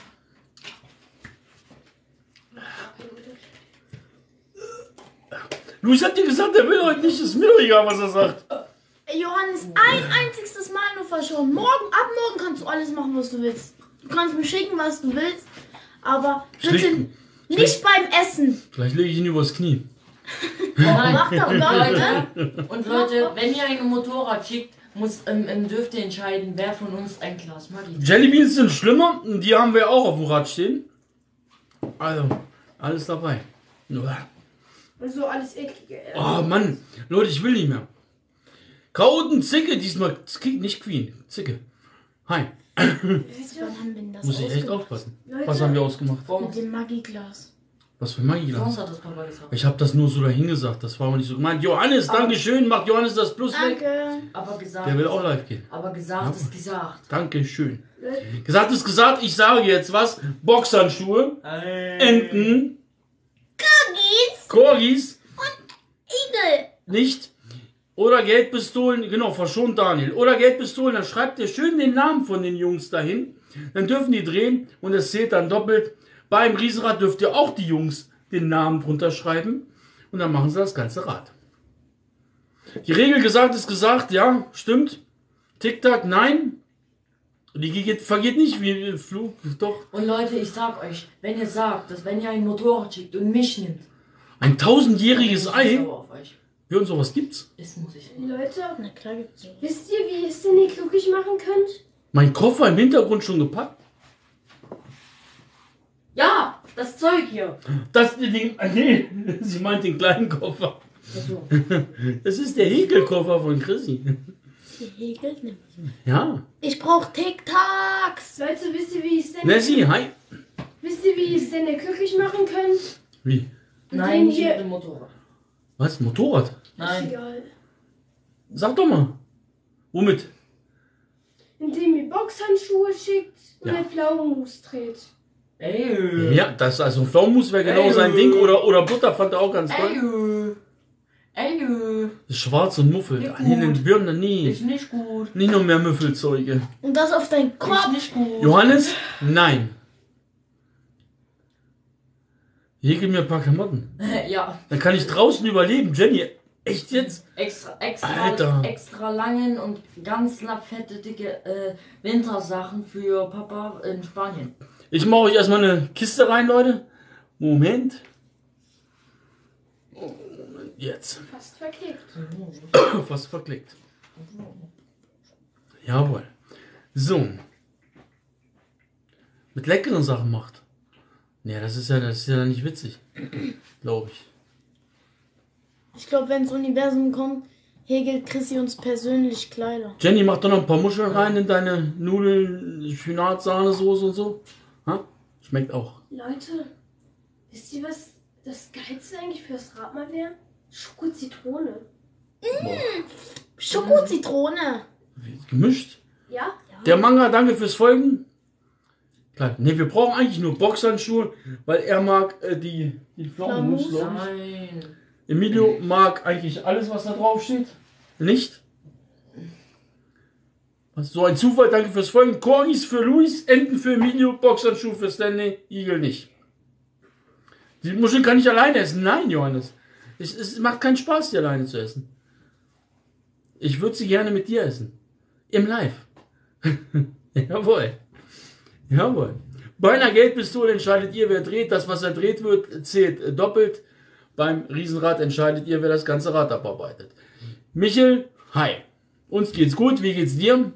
Luis hat dir gesagt, er will heute nicht. Ist mir doch egal, was er sagt. Johannes, ein einziges Mal nur verschonen. Morgen, ab morgen kannst du alles machen, was du willst. Du kannst mir schicken, was du willst, aber bitte Schlicht- nicht beim Essen. Vielleicht lege ich ihn übers Knie. Nein, Mach doch gar nicht. Leute, und Leute, wenn ihr ein Motorrad schickt, muss, ähm, ähm, dürft ihr entscheiden, wer von uns ein Glas Maggi. Jellybeans sind schlimmer. Die haben wir auch auf dem Rad stehen. Also, alles dabei. Uah. So alles eklige. Oh Mann, Leute, ich will nicht mehr. Karotten, Zicke, diesmal Zicke, nicht Queen, Zicke. Hi, Wann haben wir denn das muss ich echt ausgemacht? aufpassen. Leute. Was haben wir ausgemacht? Mit Sonst, dem Maggi-Glas. Was für Magie sonst das? hat das Papa gesagt. Ich habe das nur so dahin gesagt, das war aber nicht so gemeint. Johannes, Dankeschön, macht Johannes das Plus weg. Danke. Aber gesagt, Der will auch live gehen. aber gesagt Ja. ist gesagt. Dankeschön. Gesagt ist gesagt, ich sage jetzt was. Boxhandschuhe, Enten, Corgis, Igel. nicht. Oder Geldpistolen, genau, verschont Daniel. Oder Geldpistolen, dann schreibt ihr schön den Namen von den Jungs dahin. Dann dürfen die drehen und es zählt dann doppelt. Beim Riesenrad dürft ihr auch die Jungs den Namen drunter schreiben. Und dann machen sie das ganze Rad. Die Regel gesagt ist gesagt, ja, stimmt. Tic-Tac, nein. Die geht, vergeht nicht wie Flug, doch. Und Leute, ich sag euch, wenn ihr sagt, dass wenn ihr ein Motorrad schickt und mich nimmt, Ein tausendjähriges dann bin ich Ei. sauer auf euch. Wie und sowas gibt's? Das muss ich nicht. Leute, Na klar gibt's so. wisst ihr, wie ihr es denn nicht glücklich machen könnt? Mein Koffer im Hintergrund schon gepackt. Ja, das Zeug hier. Das Ding, ah, nee, sie meint den kleinen Koffer. Also, Das ist der Häkelkoffer von Chrissy. Die Hegel nimmt. Ja. Ich brauch Tic-Tacs. Leute, wisst ihr, wie ihr es denn, Nessie, hi. wisst ihr, wie ihr es denn nicht glücklich machen könnt? Wie? nein, den nicht hier- mit dem Motorrad. Was? Motorrad? Nein. Egal. Sag doch mal. Womit? Indem ihr Boxhandschuhe schickt und Ja. den Pflaumenmus dreht. Ey. Ja, das also Pflaumenmus wäre genau Ey. sein Ding. Oder, oder Butter fand er auch ganz toll. Ey. Ey. Das ist schwarz und muffelt. Nicht Ah, nee, gut. die Birne, nee. Ist nicht gut. Nicht noch mehr Müffelzeuge. Und das auf deinen Ist Kopf. nicht gut. Johannes? Nein. Häkel mir ein paar Klamotten. Ja, Dann kann ich draußen überleben. Jenny, echt jetzt? extra, extra, Alter. extra langen und ganz fette, dicke äh, Wintersachen für Papa in Spanien. Ich mache euch erstmal eine Kiste rein, Leute. Moment. Moment, jetzt. Fast verklickt. Fast verklickt. Jawohl. So. Mit leckeren Sachen macht. Nee, das ist ja, das ist ja nicht witzig. Glaube ich. Ich glaube, wenn das Universum kommt, hegelt Chrissy uns persönlich Kleider. Jenny, mach doch noch ein paar Muscheln rein in deine Nudeln, Spinat, Sahnesoße und so. Ha? Schmeckt auch. Leute, wisst ihr, was das Geilste eigentlich fürs Rad mal wäre? Schoko-Zitrone. Schokozitrone. Gemischt. Ja? Der Manga, danke fürs Folgen. Klar, ne, wir brauchen eigentlich nur Boxhandschuhe, weil er mag äh, die, die Pflaumenmus, Pflaumenmus? glaub ich. Nein. Emilio mag eigentlich alles, was da drauf steht. Nicht? Was, so ein Zufall, danke fürs Folgen. Corgis für Luis, Enten für Emilio, Boxhandschuhe für Stanley, Igel nicht. Die Muscheln kann ich alleine essen. Nein, Johannes. Es, es macht keinen Spaß, die alleine zu essen. Ich würde sie gerne mit dir essen. Im Live. Jawohl. Jawohl. Bei einer Geldpistole entscheidet ihr, wer dreht. Das, was er dreht wird, zählt doppelt. Beim Riesenrad entscheidet ihr, wer das ganze Rad abarbeitet. Michel, hi. Uns geht's gut. Wie geht's dir?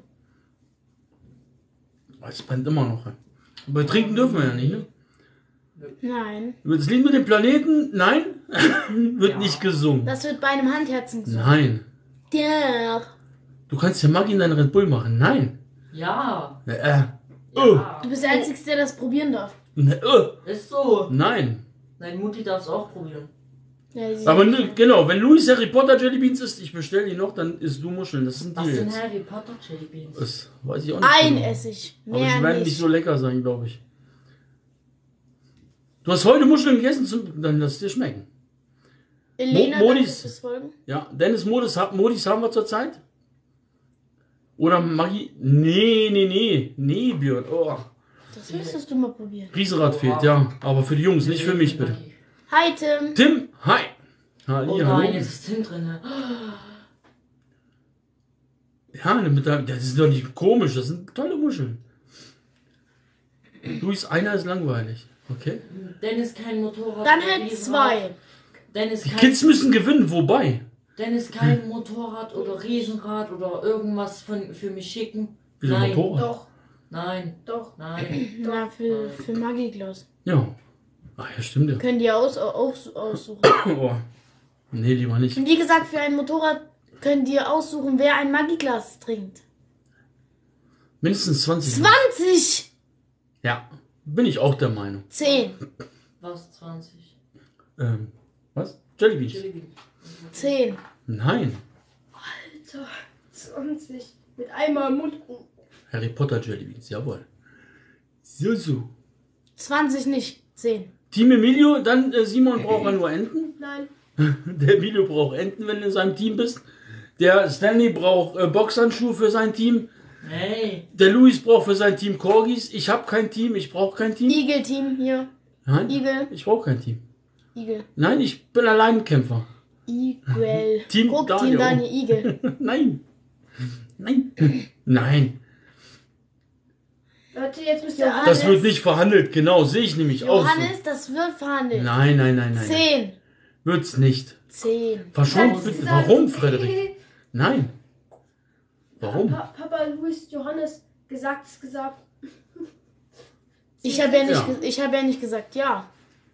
Oh, es brennt immer noch. Aber trinken dürfen wir ja nicht, ne? Nein. Wird das Lied mit dem Planeten? Nein. Wird Ja. nicht gesungen. Das wird bei einem Handherzen gesungen. Nein. Der. Du kannst ja Maggi in deinen Red Bull machen. Nein. Ja. Äh, äh. Ja. Du bist der Einzige, der das probieren darf. Ne, äh. Ist so. Nein. Deine Mutti darf es auch probieren. Ja, sie- Aber ne, genau, wenn Luis Harry Potter Jellybeans isst, ich bestelle die noch, dann isst du Muscheln. Das ist ein Was Deal sind jetzt. Harry Potter Jellybeans? Das weiß ich auch nicht. Ein genau. Essig. Aber Mehr die werden nicht. nicht so lecker sein, glaube ich. Du hast heute Muscheln gegessen, zum, dann lass es dir schmecken. Elena, Mo- danke Modis. fürs Folgen. Ja, Dennis Modis, ha- Modis haben wir zurzeit. Oder Maggi. Nee, nee, nee. Nee, Björn. Oh. Das müsstest du mal probieren. Riesenrad fehlt, ja. Aber für die Jungs, nicht für mich, bitte. Hi, Tim. Tim, hi. Halli, Oh hallo. nein, jetzt ist Tim drin. Ne? Ja, mit der, das ist doch nicht komisch, das sind tolle Muscheln. Luis, einer ist langweilig. Okay. Dennis kein Motorrad. Dann oder halt Riesenrad. zwei. Dennis Die kein, Kids müssen gewinnen, wobei. Dennis kein Motorrad oder Riesenrad oder irgendwas von, für mich schicken. Wie ein Nein. Motorrad. Doch, Nein, doch. nein. Na, für, für Maggi-Glas. Ja. Ach ja, stimmt ja. Können die aus, aus, aussuchen. Oh. Nee, lieber nicht. Und wie gesagt, für ein Motorrad können die aussuchen, wer ein Maggi-Glas trinkt. Mindestens zwanzig. zwanzig! Ja, bin ich auch der Meinung. zehn. Was? zwanzig? Ähm, was? Jellybeans? Jellybean. zehn. Nein. Alter, zwanzig. Mit einmal im Mund. Harry Potter Jellybeans, jawohl. So, so. zwanzig nicht. zehn. Team Emilio, dann äh, Simon braucht er nur Enten. Nein. Der Emilio braucht Enten, wenn du in seinem Team bist. Der Stanley braucht äh, Boxhandschuhe für sein Team. Hey, Der Luis braucht für sein Team Corgis. Ich habe kein Team, ich brauche kein Team. Igel-Team hier. Nein, Igel. ich brauche kein Team. Igel. Nein, ich bin Alleinkämpfer. Igel. Team Guck, Daniel. Team Daniel, Igel. Nein. Nein. Nein. Leute, jetzt müsst ihr Johannes. alle. Das wird nicht verhandelt, genau, sehe ich nämlich auch Johannes, das wird so. verhandelt. Nein, nein, nein, nein. zehn. Wird's nicht. zehn. Verschont Kannst bitte. du sagen, Warum, Frederik? Nein. Warum? Pa Papa Luis Johannes, gesagt ist gesagt. Ich habe ja, nicht Ja. ge- ich hab ja nicht gesagt, ja.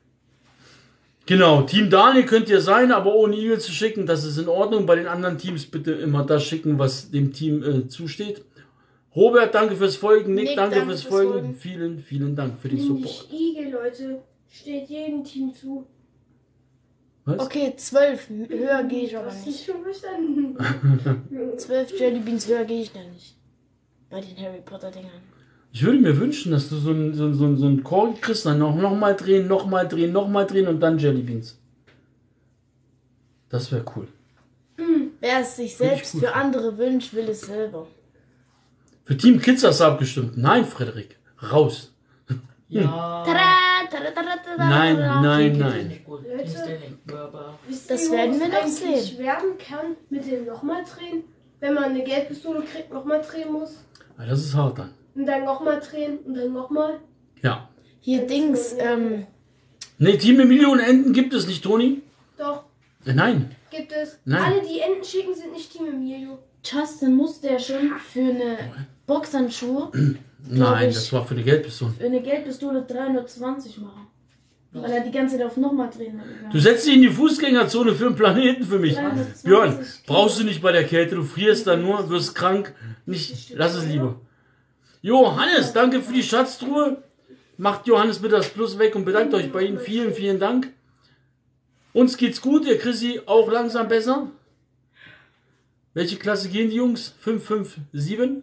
Genau, Team Daniel könnt ihr sein, aber ohne Igel zu schicken, das ist in Ordnung. Bei den anderen Teams bitte immer das schicken, was dem Team äh, zusteht. Robert, danke fürs Folgen. Nick, Nick, danke, danke fürs fürs Folgen. Folgen. Vielen, vielen Dank für den Support. Nämlich Igel, Leute. Steht jedem Team zu. Was? Okay, zwölf. Höher gehe ich Du aber hast nicht. nicht schon verstanden. zwölf Jellybeans höher gehe ich da nicht. Bei den Harry Potter Dingern. Ich würde mir wünschen, dass du so ein, so, ein- so, ein- so ein Kork kriegst, dann noch, noch mal drehen, noch mal drehen, noch mal drehen und dann Jellybeans. Das wäre cool. Wer es sich Finde ich selbst gut. für andere wünscht, will es selber. Für Team Kids hast du abgestimmt. Nein, Frederik. Raus. ja. Tada, tada, tada, tada, Nein, tada. nein, Team Kids nein. ist nicht gut. Leute. Team Stanley, Baba. Wisst Das ihr, werden wo wir es noch eigentlich sehen. werden kann mit dem nochmal drehen? Wenn man eine Geldpistole kriegt, nochmal drehen muss. Ah, das ist hart dann. Und dann nochmal drehen und dann nochmal. Ja. Hier Dings, ähm, Nee, Team Emilio und Enten gibt es nicht, Toni. Doch, Äh, Nein. gibt es. Nein. Alle, die Enten schicken, sind nicht Team Emilio. Justin musste ja schon für eine Boxhandschuhe, Nein, ich. das war für die Geldpistole. für eine Geldpistole dreihundertzwanzig machen. Weil er die ganze Zeit auf nochmal drehen hat. Du setzt dich in die Fußgängerzone für einen Planeten für mich. dreihundertzwanzig Björn, Kilo. brauchst du nicht bei der Kälte, du frierst dann nur, wirst krank. Nicht, lass es lieber. Johannes, danke für die Schatztruhe. Macht Johannes bitte das Plus weg und bedankt euch bei Ihnen. Vielen, vielen Dank. Uns geht's gut, der Chrissy auch langsam besser. Welche Klasse gehen die Jungs? fünf, fünf, sieben?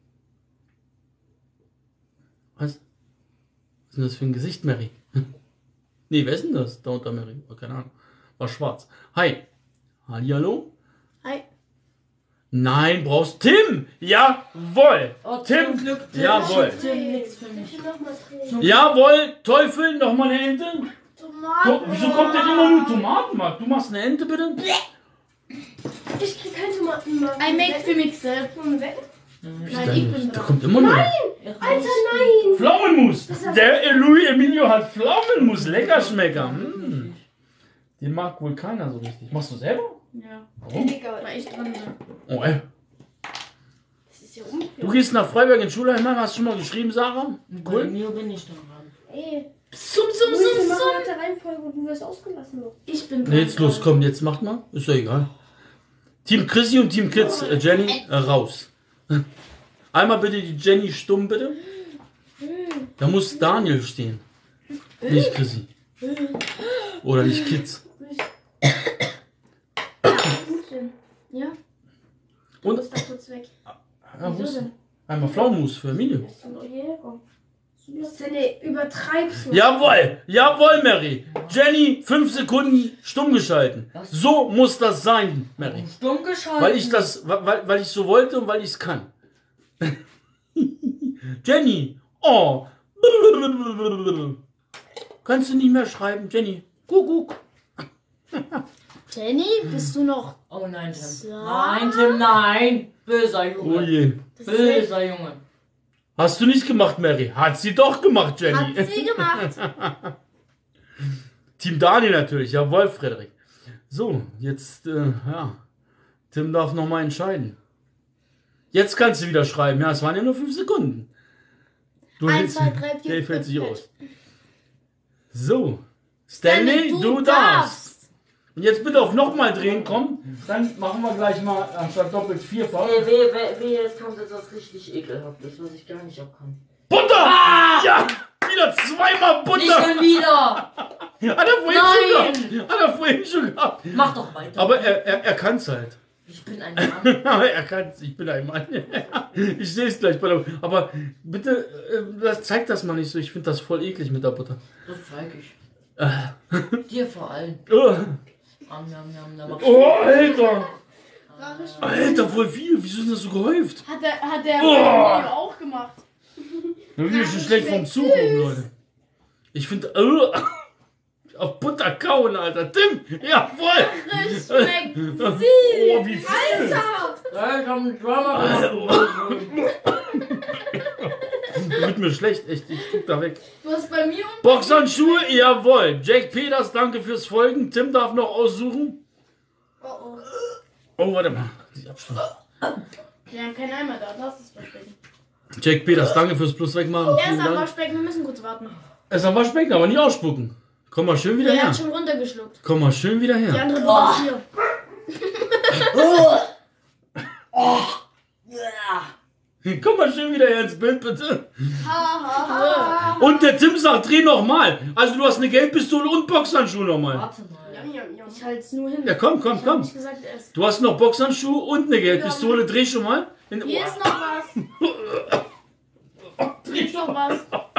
Was? Was ist denn das für ein Gesicht, Mary? Nee, wer ist denn das? Da unter Mary. Oh, keine Ahnung. War schwarz. Hi. Hallihallo? Hi. Nein, brauchst Tim. Jawohl. Oh, Tim. zum Glück, Tim. Jawohl. Tim, nix für mich. Ich will nochmal drehen. Jawohl. Teufel, nochmal eine Ente. To Tomaten. Wieso kommt denn immer nur Tomaten, Marc? Du machst eine Ente, bitte? Ich krieg keine Tomaten mehr. I make for myself. Wollen wir wetten? Nein, ich bin Da dran. kommt immer nur. Alter, nein! Pflaumenmus. Der äh, Louis Emilio hat Pflaumenmus. Lecker Schmecker. Mm. Den mag wohl keiner so richtig. Machst du selber? Ja, Warum? Egal. weil ich dran bin. Oh, ey. Das ist ja unfair. Du gehst nach Freiberg in Schulheim, hast du schon mal geschrieben, Sarah? Bei Cool. mir bin ich dran. Ey, Zum, zum, du zum, machst zum. nach der Reihenfolge und du wirst ausgelassen. Noch. Ich bin dran. Nee, jetzt los, komm, jetzt macht mal. Ist doch egal. Team Chrissy und Team Kids, äh, Jenny, äh, raus. Einmal bitte die Jenny stumm, bitte. Da muss Daniel stehen. Nicht Chrissy. Oder nicht Kids. Ja. Und Du bist da kurz weg. ja, wo ist- einmal Pflaumenmus für Emilio. Bist du noch hierher gekommen? Stanley, übertreib's mal. Jawohl, jawohl, Mary. Jenny, fünf Sekunden stumm geschalten. Was? So muss das sein, Mary. Stumm geschalten. Weil ich das, weil, weil ich so wollte und weil ich es kann. Jenny, oh. Kannst du nicht mehr schreiben, Jenny? Kuckuck. Jenny, bist du noch... Oh nein, Tim. So. Nein, Tim, nein. Böser Junge. Oh je. Das ist echt- Böser Junge. Hast du nicht gemacht, Mary? Hat sie doch gemacht, Jenny. Hat sie gemacht. Team Daniel natürlich, jawohl, Frederik. So, jetzt, äh, ja. Tim darf nochmal entscheiden. Jetzt kannst du wieder schreiben. Ja, es waren ja nur fünf Sekunden. Du Eins, hältst- zwei, drei, vier, der fällt sich fünf, aus. So. Stanley, du, darfst. Und jetzt bitte auf nochmal drehen kommen. Dann machen wir gleich mal anstatt doppelt vierfach. Wehe, wehe, wehe, wehe, jetzt kommt etwas richtig Ekelhaftes, was ich gar nicht abkann. Butter! Ja! Wieder zweimal Nicht Butter! schon wieder! Hat er vorhin Nein! schon gehabt. Hat er vorhin schon gehabt. Mach doch weiter. Aber er, er, er kann es halt. Ich bin ein Mann. Aber er kann es. Ich bin ein Mann. Ich sehe es gleich bei der. Aber bitte, äh, das, zeig das mal nicht so. Ich finde das voll eklig mit der Butter. Das zeig ich. Äh. Dir vor allem. Oh, Am, am, am, am, am. oh, Alter! War ich- Alter, voll viel. Wieso ist das so gehäuft? Hat der, hat der Oh. bei Leo auch gemacht. Da bin ich schon schlecht vom Zugucken, Leute. Ich finde. Äh, auf Butter kauen, Alter. Tim! Jawohl! Das schmeckt Oh, wie viel! Ja, ich hab einen Drama gemacht. Wird mir schlecht, echt. Ich guck da weg. Du hast bei mir und Boxhandschuhe, jawohl. Jack Peters, danke fürs Folgen. Tim darf noch aussuchen. Oh oh. Oh, warte mal. Die Abstand. Wir haben keinen Eimer da, lass es versprechen. Jack Peters, danke fürs Plus wegmachen. Erst Vielen am Dank. Waschbecken, wir müssen kurz warten. Es war schmecken, aber nicht ausspucken. Komm mal schön wieder Der her. hat schon runtergeschluckt. Komm mal schön wieder Die her. andere Butter ist hier. Komm mal schön wieder her ins Bild, bitte. Ha, ha, ha. Und der Tim sagt, dreh nochmal. Also du hast eine Geldpistole und Boxhandschuhe nochmal. Warte mal. Yum, yum, yum. Ich halte es nur hin. Ja, komm, komm, Ich hab komm. nicht gesagt, erst. Du hast noch Boxhandschuhe und eine Geldpistole. Dreh schon mal. In, Hier ist noch was. Hier ist noch was.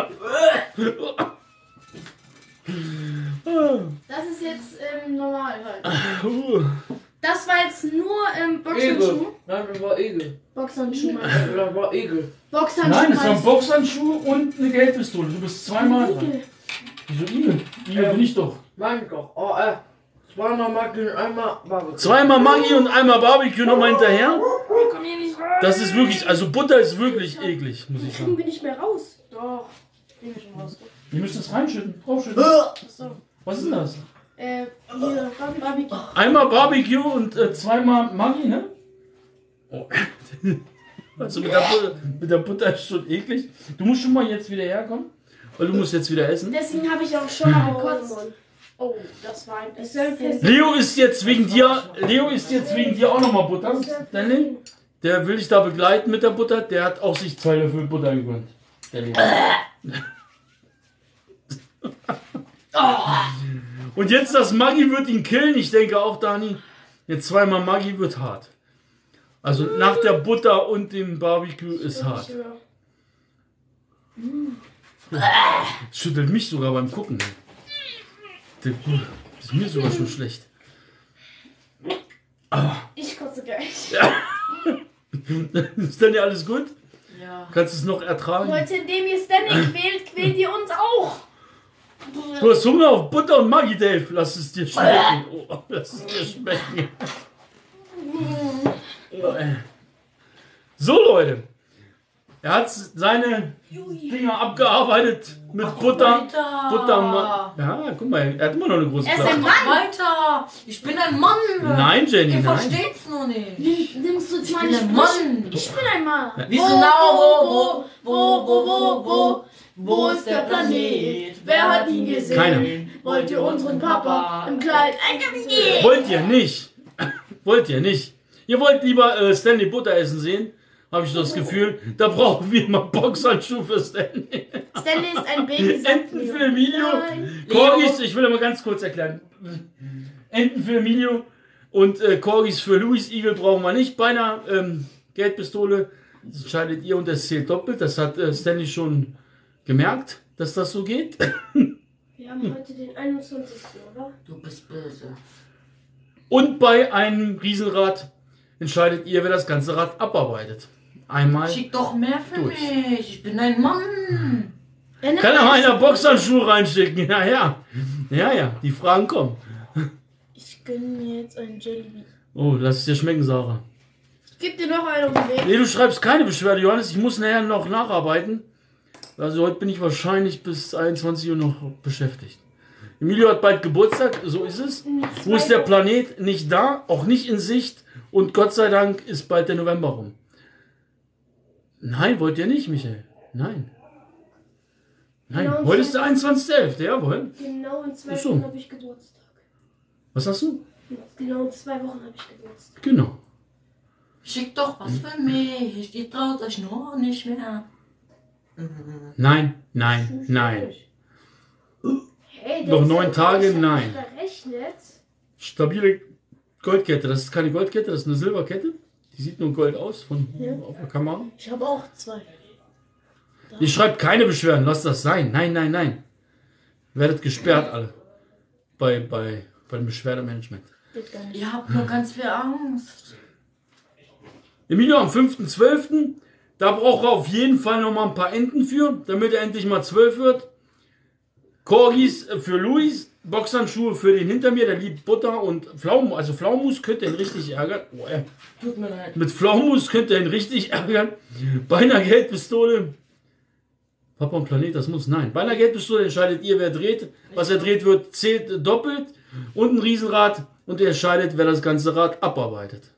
Das ist jetzt ähm, normal halt. Uh. Das war jetzt nur ähm, Boxhandschuh. Egel. Nein, das war Egel. Boxhandschuh meinst Das war Egel. du? Boxhandschuh Nein, es waren meinst du? Boxhandschuhe und eine Geldpistole. Du bist zweimal dran. Igel. Wieso Igel? Igel bin ich doch. Mein doch. Oh, äh. Zweimal Maggi und einmal Barbecue. Zweimal Maggi und einmal Barbecue nochmal hinterher. Ich komm hier nicht rein. Das ist wirklich, also Butter ist wirklich eklig, muss ich Kriegen sagen. wir nicht mehr raus. Doch. Bin ich schon raus. Wir müssen es reinschütten, draufschütten. Achso. Was ist das? Äh, hier, Barbecue. Einmal Barbecue und äh, zweimal Maggi, ne? Oh. Also mit der, Butter, mit der Butter ist schon eklig. Du musst schon mal jetzt wieder herkommen, weil du musst jetzt wieder essen. Deswegen habe ich auch schon mal gekotzt. Oh, das war ein Ich soll fest. Leo ist jetzt wegen dir, Leo ist jetzt wegen dir auch nochmal Butter. Stanley, der will dich da begleiten mit der Butter. Der hat auch sich zwei Löffel Butter gegönnt. Der Leo. Und jetzt das Maggi wird ihn killen. Ich denke auch, Dani. Jetzt zweimal Maggi wird hart. Also nach der Butter und dem Barbecue ist hart. Das schüttelt mich sogar beim Gucken. Das ist mir sogar schon schlecht. Ich kotze gleich. Ist denn ja alles gut? Ja. Kannst du es noch ertragen? Leute, indem ihr Stanley quält, quält ihr uns auch. Du hast Hunger auf Butter und Maggi, Dave. Lass es dir schmecken. Oh, lass es dir schmecken. So, Leute. Er hat seine Dinger abgearbeitet mit Butter. Weiter. Butter und Ma Ja, guck mal, er hat immer noch eine große Er ist ein Klappe. Mann. Weiter. Ich bin ein Mann. Nein, Jenny, Ihr nein. versteht's noch nicht. Nimmst du Ich zwar bin nicht ein Sprüche? Mann. Ich bin ein Mann. Wie genau, wo, wo, wo, wo, wo, wo, wo ist der Planet? Wer hat ihn gesehen? Keiner. Wollt ihr unseren Papa im Kleid einkaufen? Wollt ihr nicht? Wollt ihr nicht? Ihr wollt lieber äh, Stanley Butter essen sehen? Habe ich das Gefühl. Da brauchen wir mal Boxhandschuhe für Stanley. Stanley ist ein Baby. sagt Enten Leo. für Emilio. Corgis, ich will mal ganz kurz erklären. Enten für Emilio und äh, Corgis für Luis. Igel brauchen wir nicht. Bei einer ähm, Geldpistole das entscheidet ihr und das zählt doppelt. Das hat äh, Stanley schon gemerkt, dass das so geht. Wir haben heute den einundzwanzigsten oder? Du bist böse. Und bei einem Riesenrad entscheidet ihr, wer das ganze Rad abarbeitet. Einmal. Schick doch mehr für Durch. mich. Ich bin ein Mann. Kann auch einer Boxhandschuhe reinschicken. Ja, ja. Ja, ja. Die Fragen kommen. Ich gönne mir jetzt einen Jelly. Oh, lass es dir schmecken, Sarah. Gib dir noch einen auf den Weg. Nee, du schreibst keine Beschwerde, Johannes. Ich muss nachher noch nacharbeiten. Also heute bin ich wahrscheinlich bis einundzwanzig Uhr noch beschäftigt. Emilio hat bald Geburtstag, so ist es. Wo ist der Planet? Nicht da, auch nicht in Sicht. Und Gott sei Dank ist bald der November rum. Nein, wollt ihr nicht, Michael? Nein. Nein, Genau, heute ist der einundzwanzigste elfte Jawohl. Genau in zwei Ach so. Wochen habe ich Geburtstag. Was hast du? Genau in zwei Wochen habe ich Geburtstag. Genau. Schick doch was für mich. Ihr traut euch noch nicht mehr. Nein, nein, nein. Hey, Noch der neun ist Tage? ich hab Nein. nicht berechnet. Stabile Goldkette. Das ist keine Goldkette, das ist eine Silberkette. Die sieht nur gold aus von auf der Kamera. Ich habe auch zwei. Ihr schreibt keine Beschwerden, lasst das sein. Nein, nein, nein. Werdet gesperrt alle. Bei, bei, beim Beschwerdemanagement. Geht gar nicht. Ihr habt nur ganz viel Angst. Emilio, am fünften zwölften Da braucht er auf jeden Fall noch mal ein paar Enten für, damit er endlich mal zwölf wird. Corgis für Luis. Boxhandschuhe für den hinter mir, der liebt Butter und Pflaumen. Also Pflaumenmus könnte ihn richtig ärgern. Oh, äh. Tut mir leid. Mit Pflaumenmus könnte er ihn richtig ärgern. Bei einer Geldpistole. Papa und Planet, das muss. Nein. Bei einer Geldpistole entscheidet ihr, wer dreht. Was er dreht wird, zählt doppelt. Und ein Riesenrad. Und er entscheidet, wer das ganze Rad abarbeitet.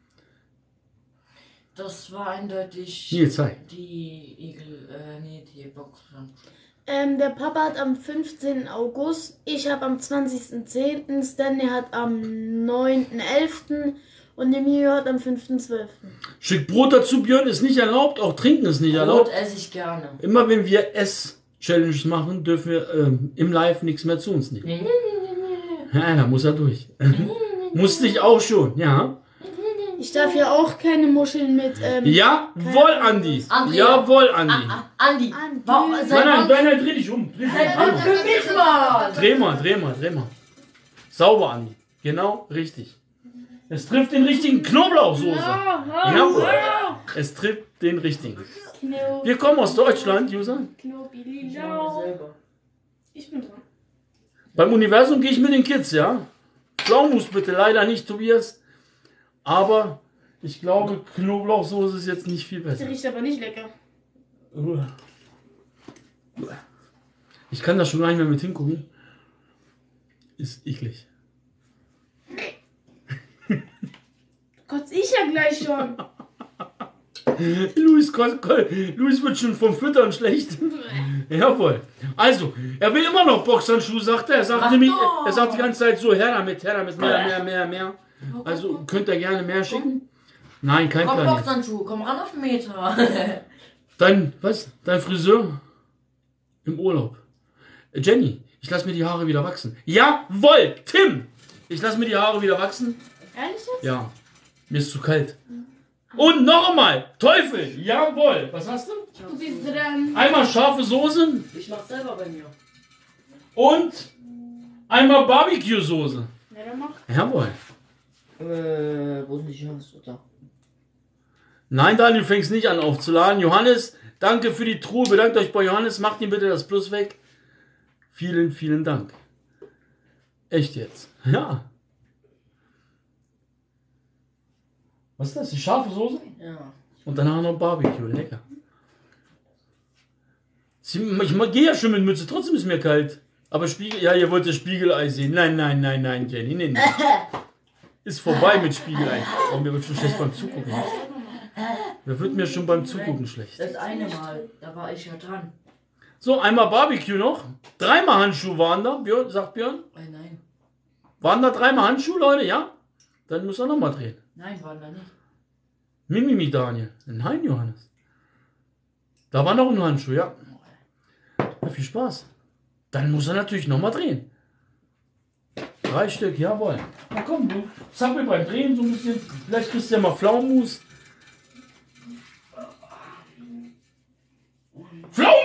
Das war eindeutig Hier, zeig. die Igel, äh, nee, die Boxhandschuhe. Ähm, der Papa hat am fünfzehnten August, ich habe am zwanzigsten zehnten, Stanley hat am neunten elften und Emilio hat am fünften zwölften Schick Brot dazu, Björn, ist nicht erlaubt. Auch Trinken ist nicht Brot erlaubt. esse ich gerne. Immer wenn wir Ess-Challenges machen, dürfen wir ähm, im Live nichts mehr zu uns nehmen. Nee, nee, nee, nee. Ja, da muss er durch. Musste ich auch schon, ja. Ich darf ja auch keine Muscheln mit, ähm, Jawohl, Andi. Andrea. Jawohl, Andi. Ah, ah, Andi, Andi. warum, Nein, seit nein, wann, nein, nein, dreh dich um. Dreh dich seit um. wann für mich mal? Dreh mal, dreh mal, dreh mal. Sauber, Andi. Genau, richtig. Es trifft den richtigen Knoblauchsoße. Jawohl. Es trifft den richtigen. Wir kommen aus Deutschland, User. Selber. Ich bin dran. Beim Universum gehe ich mit den Kids, ja. Pflaumenmus bitte, leider nicht, Tobias. Aber ich glaube, Knoblauchsoße ist jetzt nicht viel der besser. riecht aber nicht lecker. Ich kann da schon gar nicht mehr mit hingucken. Ist eklig. Kotz ich ja gleich schon. Luis, Luis wird schon vom Füttern schlecht. Jawohl. Also, er will immer noch Boxhandschuhe, sagt er. Er sagt, Ach nämlich, doch. er sagt die ganze Zeit so, her damit, her damit, mehr, mehr, mehr, mehr. Also, könnt ihr gerne mehr schicken? Nein, kein Komm, Planet. Boxhandschuhe, komm ran auf den Meter. Dein, was? Dein Friseur? Im Urlaub. Äh, Jenny, ich lasse mir die Haare wieder wachsen. Jawohl, Tim! Ich lasse mir die Haare wieder wachsen. Ehrlich jetzt? Ja. Mir ist zu kalt. Und nochmal, Teufel, jawohl. Was hast du? Du bist dran. Einmal scharfe Soße Ich mach selber bei mir. und einmal Barbecue-Soße. Ja, dann mach. Jawohl. Äh, wo sind die Chance, oder? Nein, Daniel, du fängst nicht an aufzuladen. Johannes, danke für die Truhe. Bedankt euch bei Johannes. Macht ihm bitte das Plus weg. Vielen, vielen Dank. Echt jetzt? Ja. Was ist das? Die scharfe Soße? Ja. Und danach noch Barbecue. Lecker. Sie- Ich gehe ja schon mit Mütze. Trotzdem ist mir kalt. Aber Spiegel... Ja, ihr wollt das Spiegelei sehen. Nein, nein, nein, nein, Jenny. Nee, nee. Ist vorbei mit Spiegelei. Oh, mir wird schon schlecht beim Zugucken. Mir wird mir schon beim Zugucken schlecht. Das eine Mal, da war ich ja dran. So, einmal Barbecue noch. Dreimal Handschuhe waren da, Björn, sagt Björn. Äh, nein. Waren da dreimal Handschuhe, Leute, ja? Dann muss er nochmal drehen. Nein, waren da nicht. Mimimi, Daniel. Nein, Johannes. Da war noch ein Handschuh, ja. Ja, viel Spaß. Dann muss er natürlich nochmal drehen. Drei Stück, jawohl. Na komm, du zappel beim Drehen so ein bisschen. Vielleicht kriegst du ja mal Pflaumenmus. Pflaumenmus!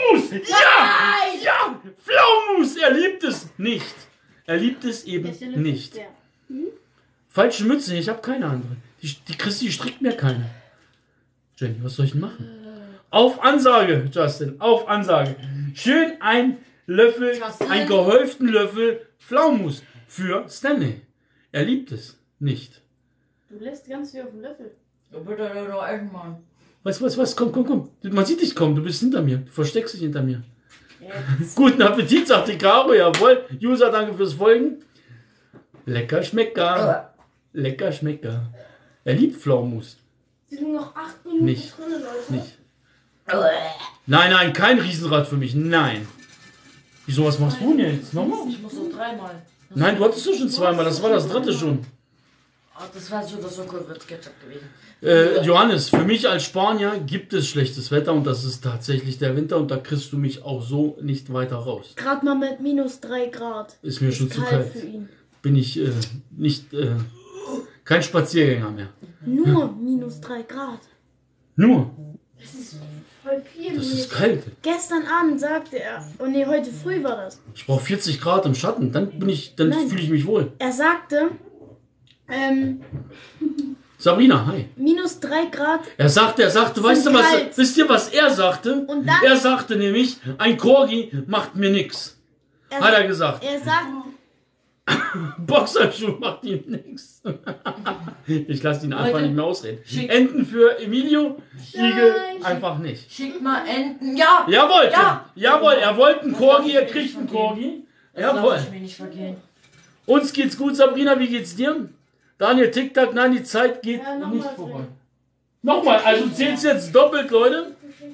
Pflaumenmus! Ja! Ja! Pflaumenmus! Er liebt es nicht. Er liebt es eben nicht. Falsche Mütze, ich habe keine andere. Die, die Christi strickt mir keine. Jenny, was soll ich denn machen? Auf Ansage, Justin, auf Ansage. Schön ein Löffel, Justin. einen gehäuften Löffel Pflaumenmus für Stanley. Er liebt es nicht. Du lässt ganz viel auf den Löffel. Ja, bitte, doch irgendwann. Was, was, was? Komm, komm, komm. Man sieht dich kommen, du bist hinter mir. Du versteckst dich hinter mir. Jetzt. Guten Appetit, sagt die Caro, jawohl. User, danke fürs Folgen. Lecker Schmecker. Lecker Schmecker. Er liebt Pflaumenmus. Sie sind noch acht Minuten Nicht. drin, Leute. Nicht. Nein, nein, kein Riesenrad für mich. Nein. Wieso, was machst du denn jetzt? Nochmal? Ich muss so dreimal. Nein, du hattest du schon zweimal. Das war das dritte schon. Ah, das war so oder so gut wird Ketchup gewesen. Äh, Johannes, für mich als Spanier gibt es schlechtes Wetter und das ist tatsächlich der Winter und da kriegst du mich auch so nicht weiter raus. Gerade mal mit minus drei Grad. Ist mir schon zu Kalt kalt. für ihn. Bin ich äh, nicht, äh, kein Spaziergänger mehr. Nur minus drei Grad. Nur, Das ist voll viel. das ist Milch. kalt. Gestern Abend sagte er, oh nee, heute früh war das. Ich brauche vierzig Grad im Schatten, dann bin ich, dann Nein. fühle ich mich wohl. Er sagte, ähm, Sabrina, hi. minus drei Grad. Er sagte, er sagte, weißt du was, kalt. wisst ihr, was er sagte? Und dann- Er sagte nämlich, ein Corgi macht mir nix. Er, Hat er gesagt. er sagt, Boxerschuh macht ihm nix. Ich lasse ihn einfach Leute, nicht mehr ausreden. schick- Enten für Emilio, Igel Nein. einfach nicht. Schickt mal Enten. Ja! Jawohl, Ja. jawohl, er wollte einen Corgi, er kriegt einen Corgi. Das lasse Jawohl. ich mir nicht vergehen. Uns geht's gut, Sabrina, wie geht's dir? Daniel, TikTok, nein, die Zeit geht Ja, nochmal nicht drin. vorbei. Nochmal, also zählt's jetzt doppelt, Leute.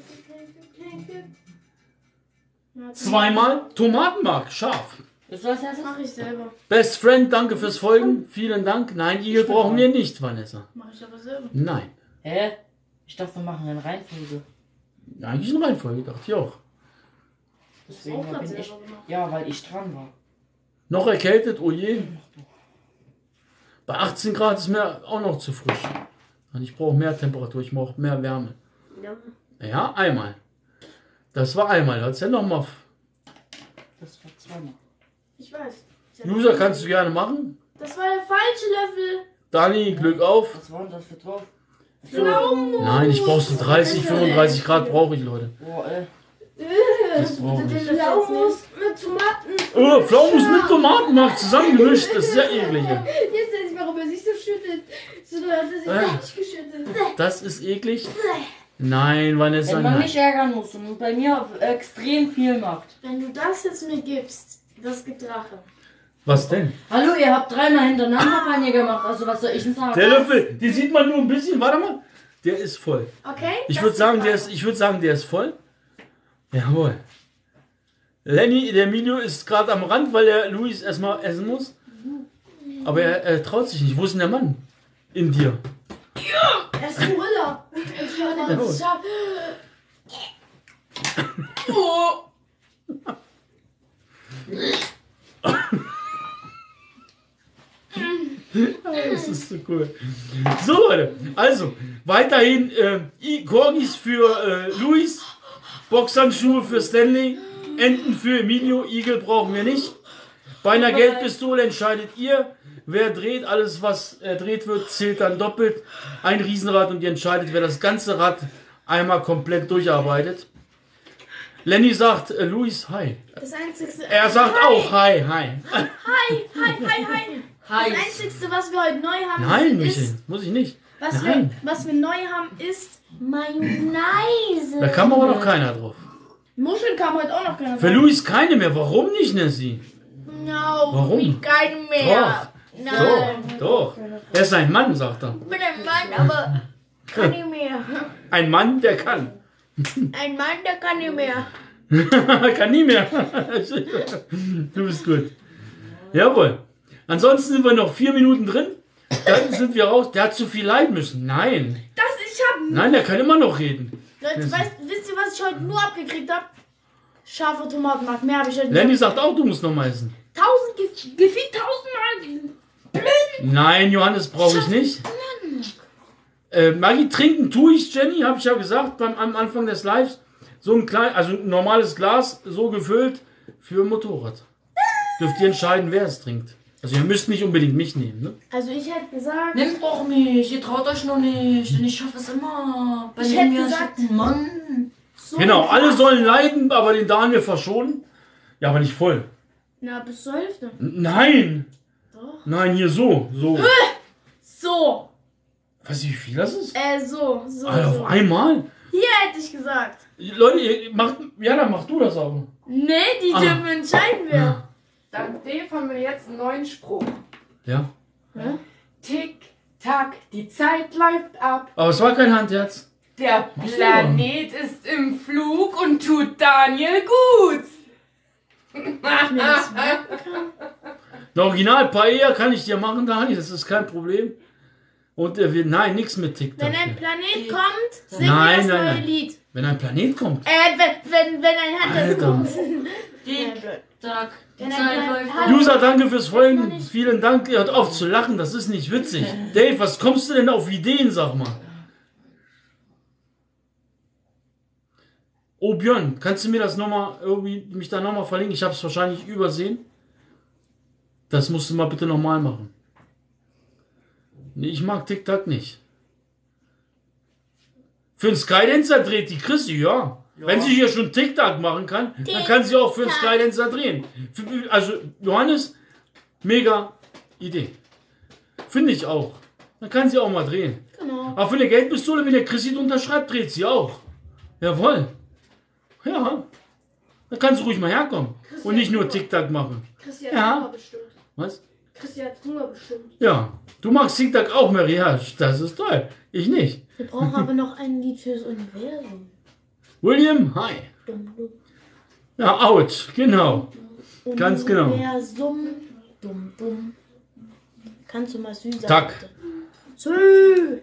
Zweimal Tomatenmark, scharf. Du sollst das mache ich selber. Best Friend, danke fürs Folgen. Vielen Dank. Nein, Igel brauchen wir nicht, Vanessa. Mache ich aber selber. Nein. Hä? Ich dachte, wir machen eine Reihenfolge. Eigentlich in Reihenfolge, dachte ich auch. Deswegen Auch bin grad ich. selber gemacht. Ja, weil ich dran war. Noch erkältet, oh je. Bei achtzehn Grad ist mir auch noch zu frisch. Und ich brauche mehr Temperatur, ich brauche mehr Wärme. Ja. Ja, einmal. Das war einmal. Hat's ja noch mal. Das war zweimal. Ich weiß. User, kannst du gerne machen. Das war der falsche Löffel. Dani, Glück auf. Was war denn das für drauf? Pflaumenmus. Nein, ich brauche so dreißig, fünfunddreißig Grad brauche ich, Leute. Boah, ey. Das brauche ich. Pflaumenmus mit Tomaten. Oh, Pflaumenmus mit Tomatenmark zusammengemischt, das ist ja eklig. Jetzt weiß ich, warum er sich so schüttelt. So, du hast sich Äh. gar nicht geschüttelt. Das ist eklig. Nein, Vanessa, Wenn man nein. mich ärgern muss und bei mir extrem viel macht. Wenn du das jetzt mir gibst, das gibt Rache. Was denn? Hallo, ihr habt dreimal hintereinander bei mir gemacht. Also was soll ich denn sagen? Der Löffel, den sieht man nur ein bisschen. Warte mal. Der ist voll. Okay? Ich das würde sagen, gibt der ist, ich würde sagen, der ist voll. Jawohl. Lenny, der Emilio ist gerade am Rand, weil der Luis erstmal essen muss. Aber er, er traut sich nicht. Wo ist denn der Mann? In dir. Er ist Gorilla. Ich höre Jawohl. das Schaf. Das ist so cool. So, Leute. Also, weiterhin äh, I- Corgis für äh, Luis. Boxhandschuhe für Stanley. Enten für Emilio. Igel brauchen wir nicht. Bei einer Geldpistole entscheidet ihr. Wer dreht, alles was äh, dreht wird, zählt dann doppelt. Ein Riesenrad und ihr entscheidet, wer das ganze Rad einmal komplett durcharbeitet. Lenny sagt, äh, Luis, hi. Das Einzige, Er sagt auch hi, hi. hi, hi, hi, hi. Das Heiß. Einzige, was wir heute neu haben, Nein, ist, Michel, muss ich nicht. was, Nein. wir, was wir neu haben, ist Mayonnaise. Da kam aber noch keiner drauf. Muscheln kam heute auch noch keiner Für Luis keine mehr. Warum nicht, Nessie? No, Warum? keine Doch, mehr. Nein, doch, doch. Er ist ein Mann, sagt er. ich bin ein Mann, aber kann nicht mehr. Ein Mann, der kann. Ein Mann, der kann nicht mehr. Kann nie mehr. Du bist gut. Jawohl. Ansonsten sind wir noch vier Minuten drin. Dann sind wir raus. Der hat zu viel leiden müssen. Nein. Das, ich hab. Nein, der kann immer noch reden. Leute, weißt, wisst ihr, was ich heute nur abgekriegt habe? Scharfe Tomatenmark. Mehr habe ich heute Lenny nicht. sagt auch, du musst noch mal essen. Tausend, gef- gefühlt tausendmal. Nein, Johannes, brauche ich nicht. Äh, Maggi, trinken tue ich, Jenny, habe ich ja gesagt beim, am Anfang des Lives. so ein klein, also ein normales Glas, so gefüllt für ein Motorrad. Dürft ihr entscheiden, wer es trinkt. Also ihr müsst nicht unbedingt mich nehmen, ne? Also ich hätte gesagt, Nehmt doch mich, ihr traut euch noch nicht, denn ich schaffe es immer. Bei Ich dem hätte mir gesagt- schickt ein Mann. so Genau, ein alle Glas- sollen leiden, aber den Daniel verschonen. Ja, aber nicht voll. Na, bis zur Hälfte. N- Nein! Doch. Nein, hier so, so. So. Weißt du, wie viel das ist? Äh, so, so, Alter, so. auf einmal? Hier hätte ich gesagt. Leute, ihr macht, ja, dann mach du das aber. Nee, die Ah. dürfen entscheiden, wer. Dank Dave haben wir jetzt einen neuen Spruch. Ja. Hä? Tick, tack, die Zeit läuft ab. Aber es war kein Handherz. Der Machst du Planet ist im Flug und tut Daniel gut. Mir das merken kann. Der Original Paella kann ich dir machen, Daniel, das ist kein Problem. Und er wird, nein, nichts mit TikTok. Wenn ein hier. Planet kommt, singen Nein, wir das nein, neue nein. Lied. Wenn ein Planet kommt. Äh, wenn, wenn, wenn ein Handel Alter. kommt. Tick, tack, die Wenn ein Zeit Plan- läuft. Hallo. User, danke fürs noch Folgen. nicht. Vielen Dank. Hört auf zu lachen, das ist nicht witzig. Dave, was kommst du denn auf Ideen, sag mal? Oh Björn, kannst du mir das nochmal irgendwie, mich da nochmal verlinken? Ich habe es wahrscheinlich übersehen. Das musst du mal bitte nochmal machen. Nee, ich mag TikTok nicht. Für einen Skydancer dreht die Chrissy, ja. Wenn sie hier schon TikTok machen kann, dann kann sie auch für einen Skydancer drehen. Für- Also, Johannes, mega Idee. Finde ich auch. Dann kann sie auch mal drehen. Genau. Aber für eine Geldpistole, wenn der Chrissy unterschreibt, dreht sie auch. Jawohl. Ja. Dann kannst du ruhig mal herkommen. Und nicht nur TikTok machen. Christian Ja. hat Hunger bestimmt. Was? Christian hat Hunger bestimmt. Ja. Du magst TikTok auch, Mary. Ja, das ist toll. Ich nicht. Wir brauchen aber noch ein Lied fürs Universum. William, hi. Dumm, dumm. Ja, out. Genau. Ganz genau. Universum. Dumm, dumm. Kannst du mal süß sein? Tack. bitte? Sü.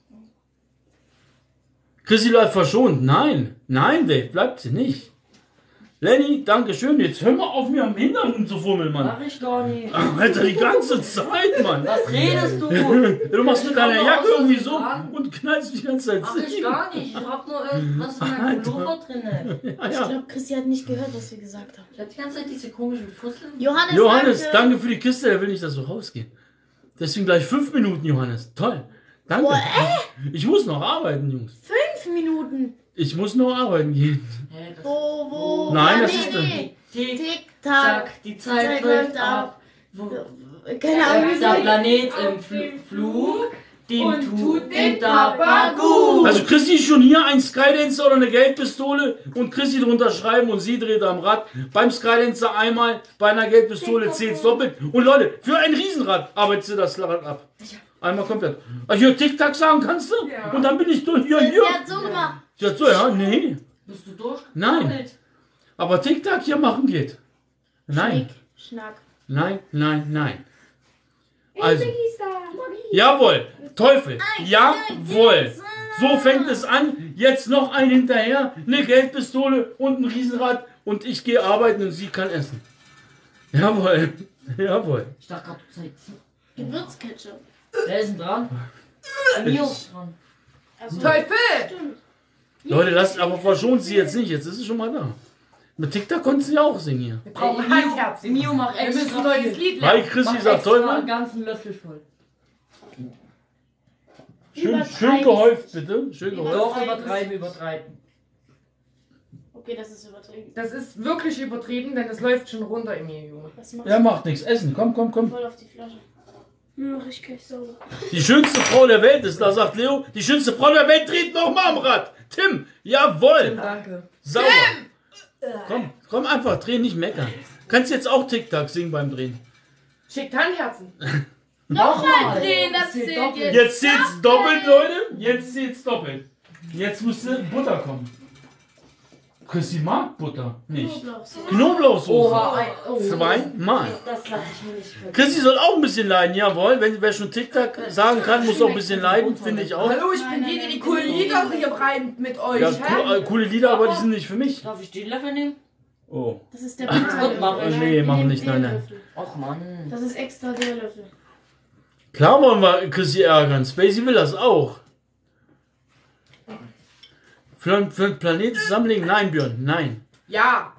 Chrissy läuft verschont. Nein. Nein, Dave, bleibt sie nicht. Lenny, danke schön. Jetzt hör mal auf, mir am Hintern zu fummeln, Mann. Mach ich gar nicht. Ach, Alter, die ganze Zeit, Mann. Was redest du? Du machst mit deiner komm Jacke aus irgendwie dem so Laden. und knallst die ganze Zeit. Mach ich gar nicht. Ich hab nur irgendwas in meinem Alter. Pullover drinne. Ja, Ich ja. glaube, Chrissy hat nicht gehört, was wir gesagt haben. Ich hab die ganze Zeit diese komischen Fusseln. Johannes, Johannes, danke. danke für die Kiste. Der will nicht, dass wir rausgehen. Deswegen gleich fünf Minuten, Johannes. Toll. Danke. Boah, Ich muss noch arbeiten, Jungs. Fünf Minuten. Ich muss noch arbeiten gehen. Hä, das- Wo, wo? Nein, ja, das nee, ist nee. Tick, Tick, tack, tack. die Zeit Zeit läuft läuft ab. Wo- Keine Ahnung, wie Der soll ich- Planet im Auf Fl dem Flug, dem und tut tut den den Papa Papa gut. Also Chrissy ist schon hier ein Skydancer oder eine Geldpistole und Chrissy drunter schreiben und sie dreht am Rad. Beim Skydancer einmal, bei einer Geldpistole zählt es doppelt. Und Leute, für ein Riesenrad arbeitet sie das Rad ab. Einmal komplett. Ach, hier Tic-Tac sagen kannst du? Ja. Und dann bin ich durch. Hier, Sie hier. hat so gemacht. Ja, so, ja, nee. Bist du durch? Nein. Aber Tic-Tac hier machen geht. Nein, Schnick, Schnack. nein, nein, nein. Also, Lisa. jawohl, Teufel, jawohl. So fängt es an. Jetzt noch ein hinterher, eine Geldpistole und ein Riesenrad und ich gehe arbeiten und sie kann essen. Jawohl, jawohl. Ich dachte gerade, du zeigst. Gewürzketchup. Wer ist denn dran? Mio ist dran. Also, Teufel! Leute, lasst aber verschont sie jetzt nicht. Jetzt ist sie schon mal da. Mit TikTok konnte sie auch singen hier. Wir brauchen Ey, Mio, Handherzen. Mio macht Wir müssen extra ein neues viel. Lied Weil lernen. Chrissy Mach sagt, extra toll, einen ganzen Löffel voll. schön, schön gehäuft, bitte. Schön gehäuft. Doch, übertreiben, übertreiben. okay, das ist übertrieben. Das ist wirklich übertrieben, denn es läuft schon runter, Emilio. Das macht Ja, macht nichts. Essen, komm, komm, komm. voll auf die Flasche. Nur noch ich gleich sauber. Die schönste Frau der Welt ist, da sagt Leo, die schönste Frau der Welt dreht noch mal am Rad. Tim, jawohl. Danke. Sauber. Komm, komm einfach, drehen, nicht meckern. Kannst jetzt auch TikTok singen beim Drehen. Schickt Handherzen. Nochmal drehen, das zählt jetzt. Jetzt zählt's doppelt, Leute. Jetzt zählt's doppelt. Jetzt müsste Butter kommen. Chrissy mag Butter nicht. Knoblauchsoße. Knoblauchsoße. Oha, ein, oh. Zweimal. Das lasse ich mir nicht für. Chrissy soll auch ein bisschen leiden, jawohl. Wenn wer schon TikTok sagen kann, muss auch ein bisschen leiden, finde ich auch. Hallo, ich bin die, die die coolen Lieder hier reimt mit euch. Ja, hä? cool, äh, coole Lieder, aber die sind nicht für mich. Darf ich den Löffel nehmen? Oh. Das ist der Pizza. Mach ich. Nee, machen nicht, nein, nein. Ach Mann. Das ist extra der Löffel. Klar wollen wir Chrissy ärgern. Spacey will das auch. Für, für einen Planeten zusammenlegen? Nein, Björn, nein. Ja.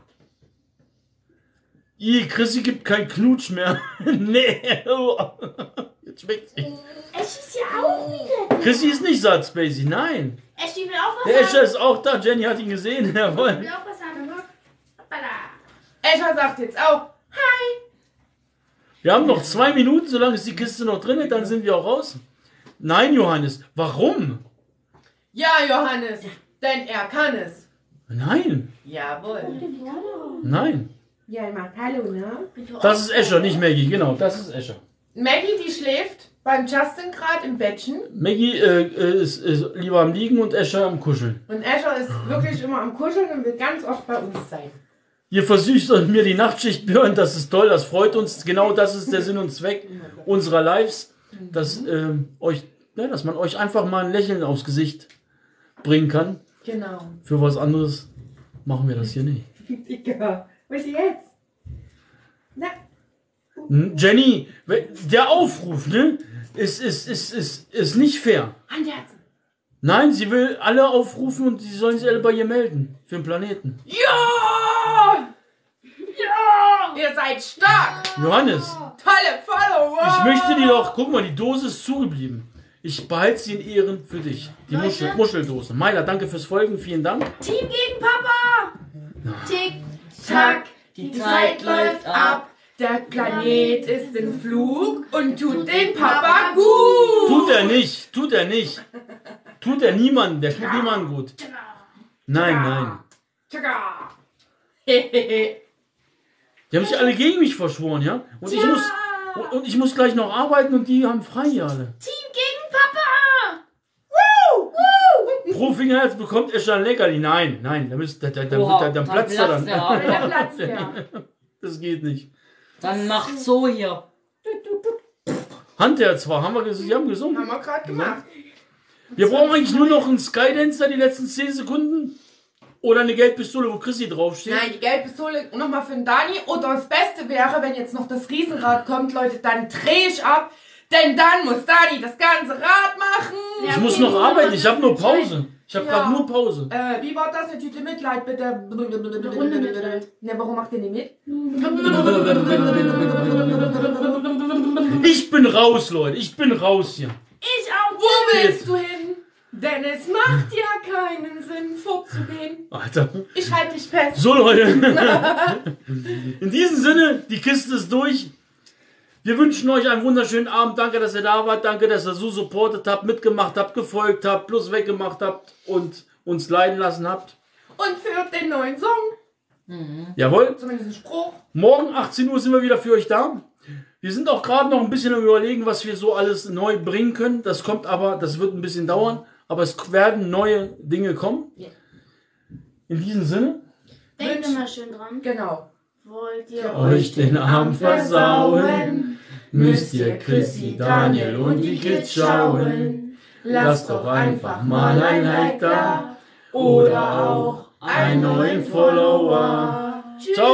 I, Chrissy gibt keinen Knutsch mehr. Nee. Jetzt schmeckt's nicht. Eschi ist ja auch wieder. Chrissy ist nicht satt, Spacey, nein. Eschi will auch was Der sagen. Escher ist auch da. Jenny hat ihn gesehen. Jawohl. will auch was sagen. Hoppala. Escher sagt jetzt auch. Wir haben noch zwei Minuten, solange ist die Kiste noch drin, dann sind wir auch raus. Nein, Johannes, warum? Ja, Johannes. Denn er kann es. Nein, Jawohl. nein. Ja, er macht Hallo, ne? Das ist Escher, nicht Maggie, genau, das ist Escher. Maggie, die schläft beim Justin gerade im Bettchen. Maggie äh, äh, ist, ist lieber am Liegen und Escher am Kuscheln. Und Escher ist wirklich immer am Kuscheln und will ganz oft bei uns sein. Ihr versüßt mir die Nachtschicht, Björn, das ist toll, das freut uns. Genau das ist der Sinn und Zweck unserer Lives, dass, äh, euch, ja, dass man euch einfach mal ein Lächeln aufs Gesicht bringen kann. Genau. Für was anderes machen wir das hier nicht. Dicker. Was jetzt? Na, Hm, Jenny, der Aufruf, ne, ist, ist, ist, ist, ist nicht fair. Handherzen. Nein, sie will alle aufrufen und sie sollen sich alle bei ihr melden. Für den Planeten. Ja! Ja! Ihr seid stark! Johannes, Tolle Follower! ich möchte dir doch, guck mal, die Dose ist zugeblieben. Ich behalte sie in Ehren für dich. Die Muschel, Muscheldose. Meiler, danke fürs Folgen, vielen Dank. Team gegen Papa. Tick, Tack, die Zeit läuft ab. Der Planet ist im Flug und tut dem Papa gut. Tut er nicht, tut er nicht. Tut er niemanden, der tut niemanden gut. Nein, nein. Tschakka. Die haben sich alle gegen mich verschworen, ja? Und ich muss, und, und ich muss gleich noch arbeiten und die haben frei hier alle. Team gegen Papa. Pro Fingerherz bekommt er schon ein Leckerli. Nein, nein, dann, müsst, dann, dann, Oha, dann, dann platzt er dann. der. Der Platz, ja. Das geht nicht. Dann macht so hier. Handherz zwar, haben wir ges sie haben gesungen. Haben wir gerade gemacht. Wir brauchen eigentlich nur noch einen Skydancer die letzten zehn Sekunden. Oder eine Geldpistole, wo Chrissy draufsteht. Nein, die Geldpistole nochmal für den Dani. Oder das Beste wäre, wenn jetzt noch das Riesenrad kommt, Leute, dann drehe ich ab. Denn dann muss Dani das ganze Rad machen. Ich muss noch arbeiten, ich habe nur Pause. Ich habe Ja. gerade nur Pause. Äh, wie war das? Eine Tüte Mitleid, bitte. Eine Runde Mitleid. Ne, warum macht ihr nicht mit? Ich bin raus, Leute. Ich bin raus hier. Ich auch. Wo willst du hin? Denn es macht ja keinen Sinn, fortzugehen. Alter. Ich halte dich fest. So, Leute. In diesem Sinne, die Kiste ist durch. Wir wünschen euch einen wunderschönen Abend. Danke, dass ihr da wart. Danke, dass ihr so supportet habt, mitgemacht habt, gefolgt habt, plus weggemacht habt und uns leiden lassen habt. Und für den neuen Song, Jawohl. zumindest ein Spruch. Morgen achtzehn Uhr sind wir wieder für euch da. Wir sind auch gerade noch ein bisschen am Überlegen, was wir so alles neu bringen können. Das kommt aber, das wird ein bisschen dauern. Aber es werden neue Dinge kommen. Ja. In diesem Sinne. Denkt immer schön dran. Genau. Wollt ihr Euch den Abend versauen, müsst ihr Chrissy, Daniel und die Kids schauen. Lasst doch einfach mal ein Like da oder auch einen neuen Follower. Ciao.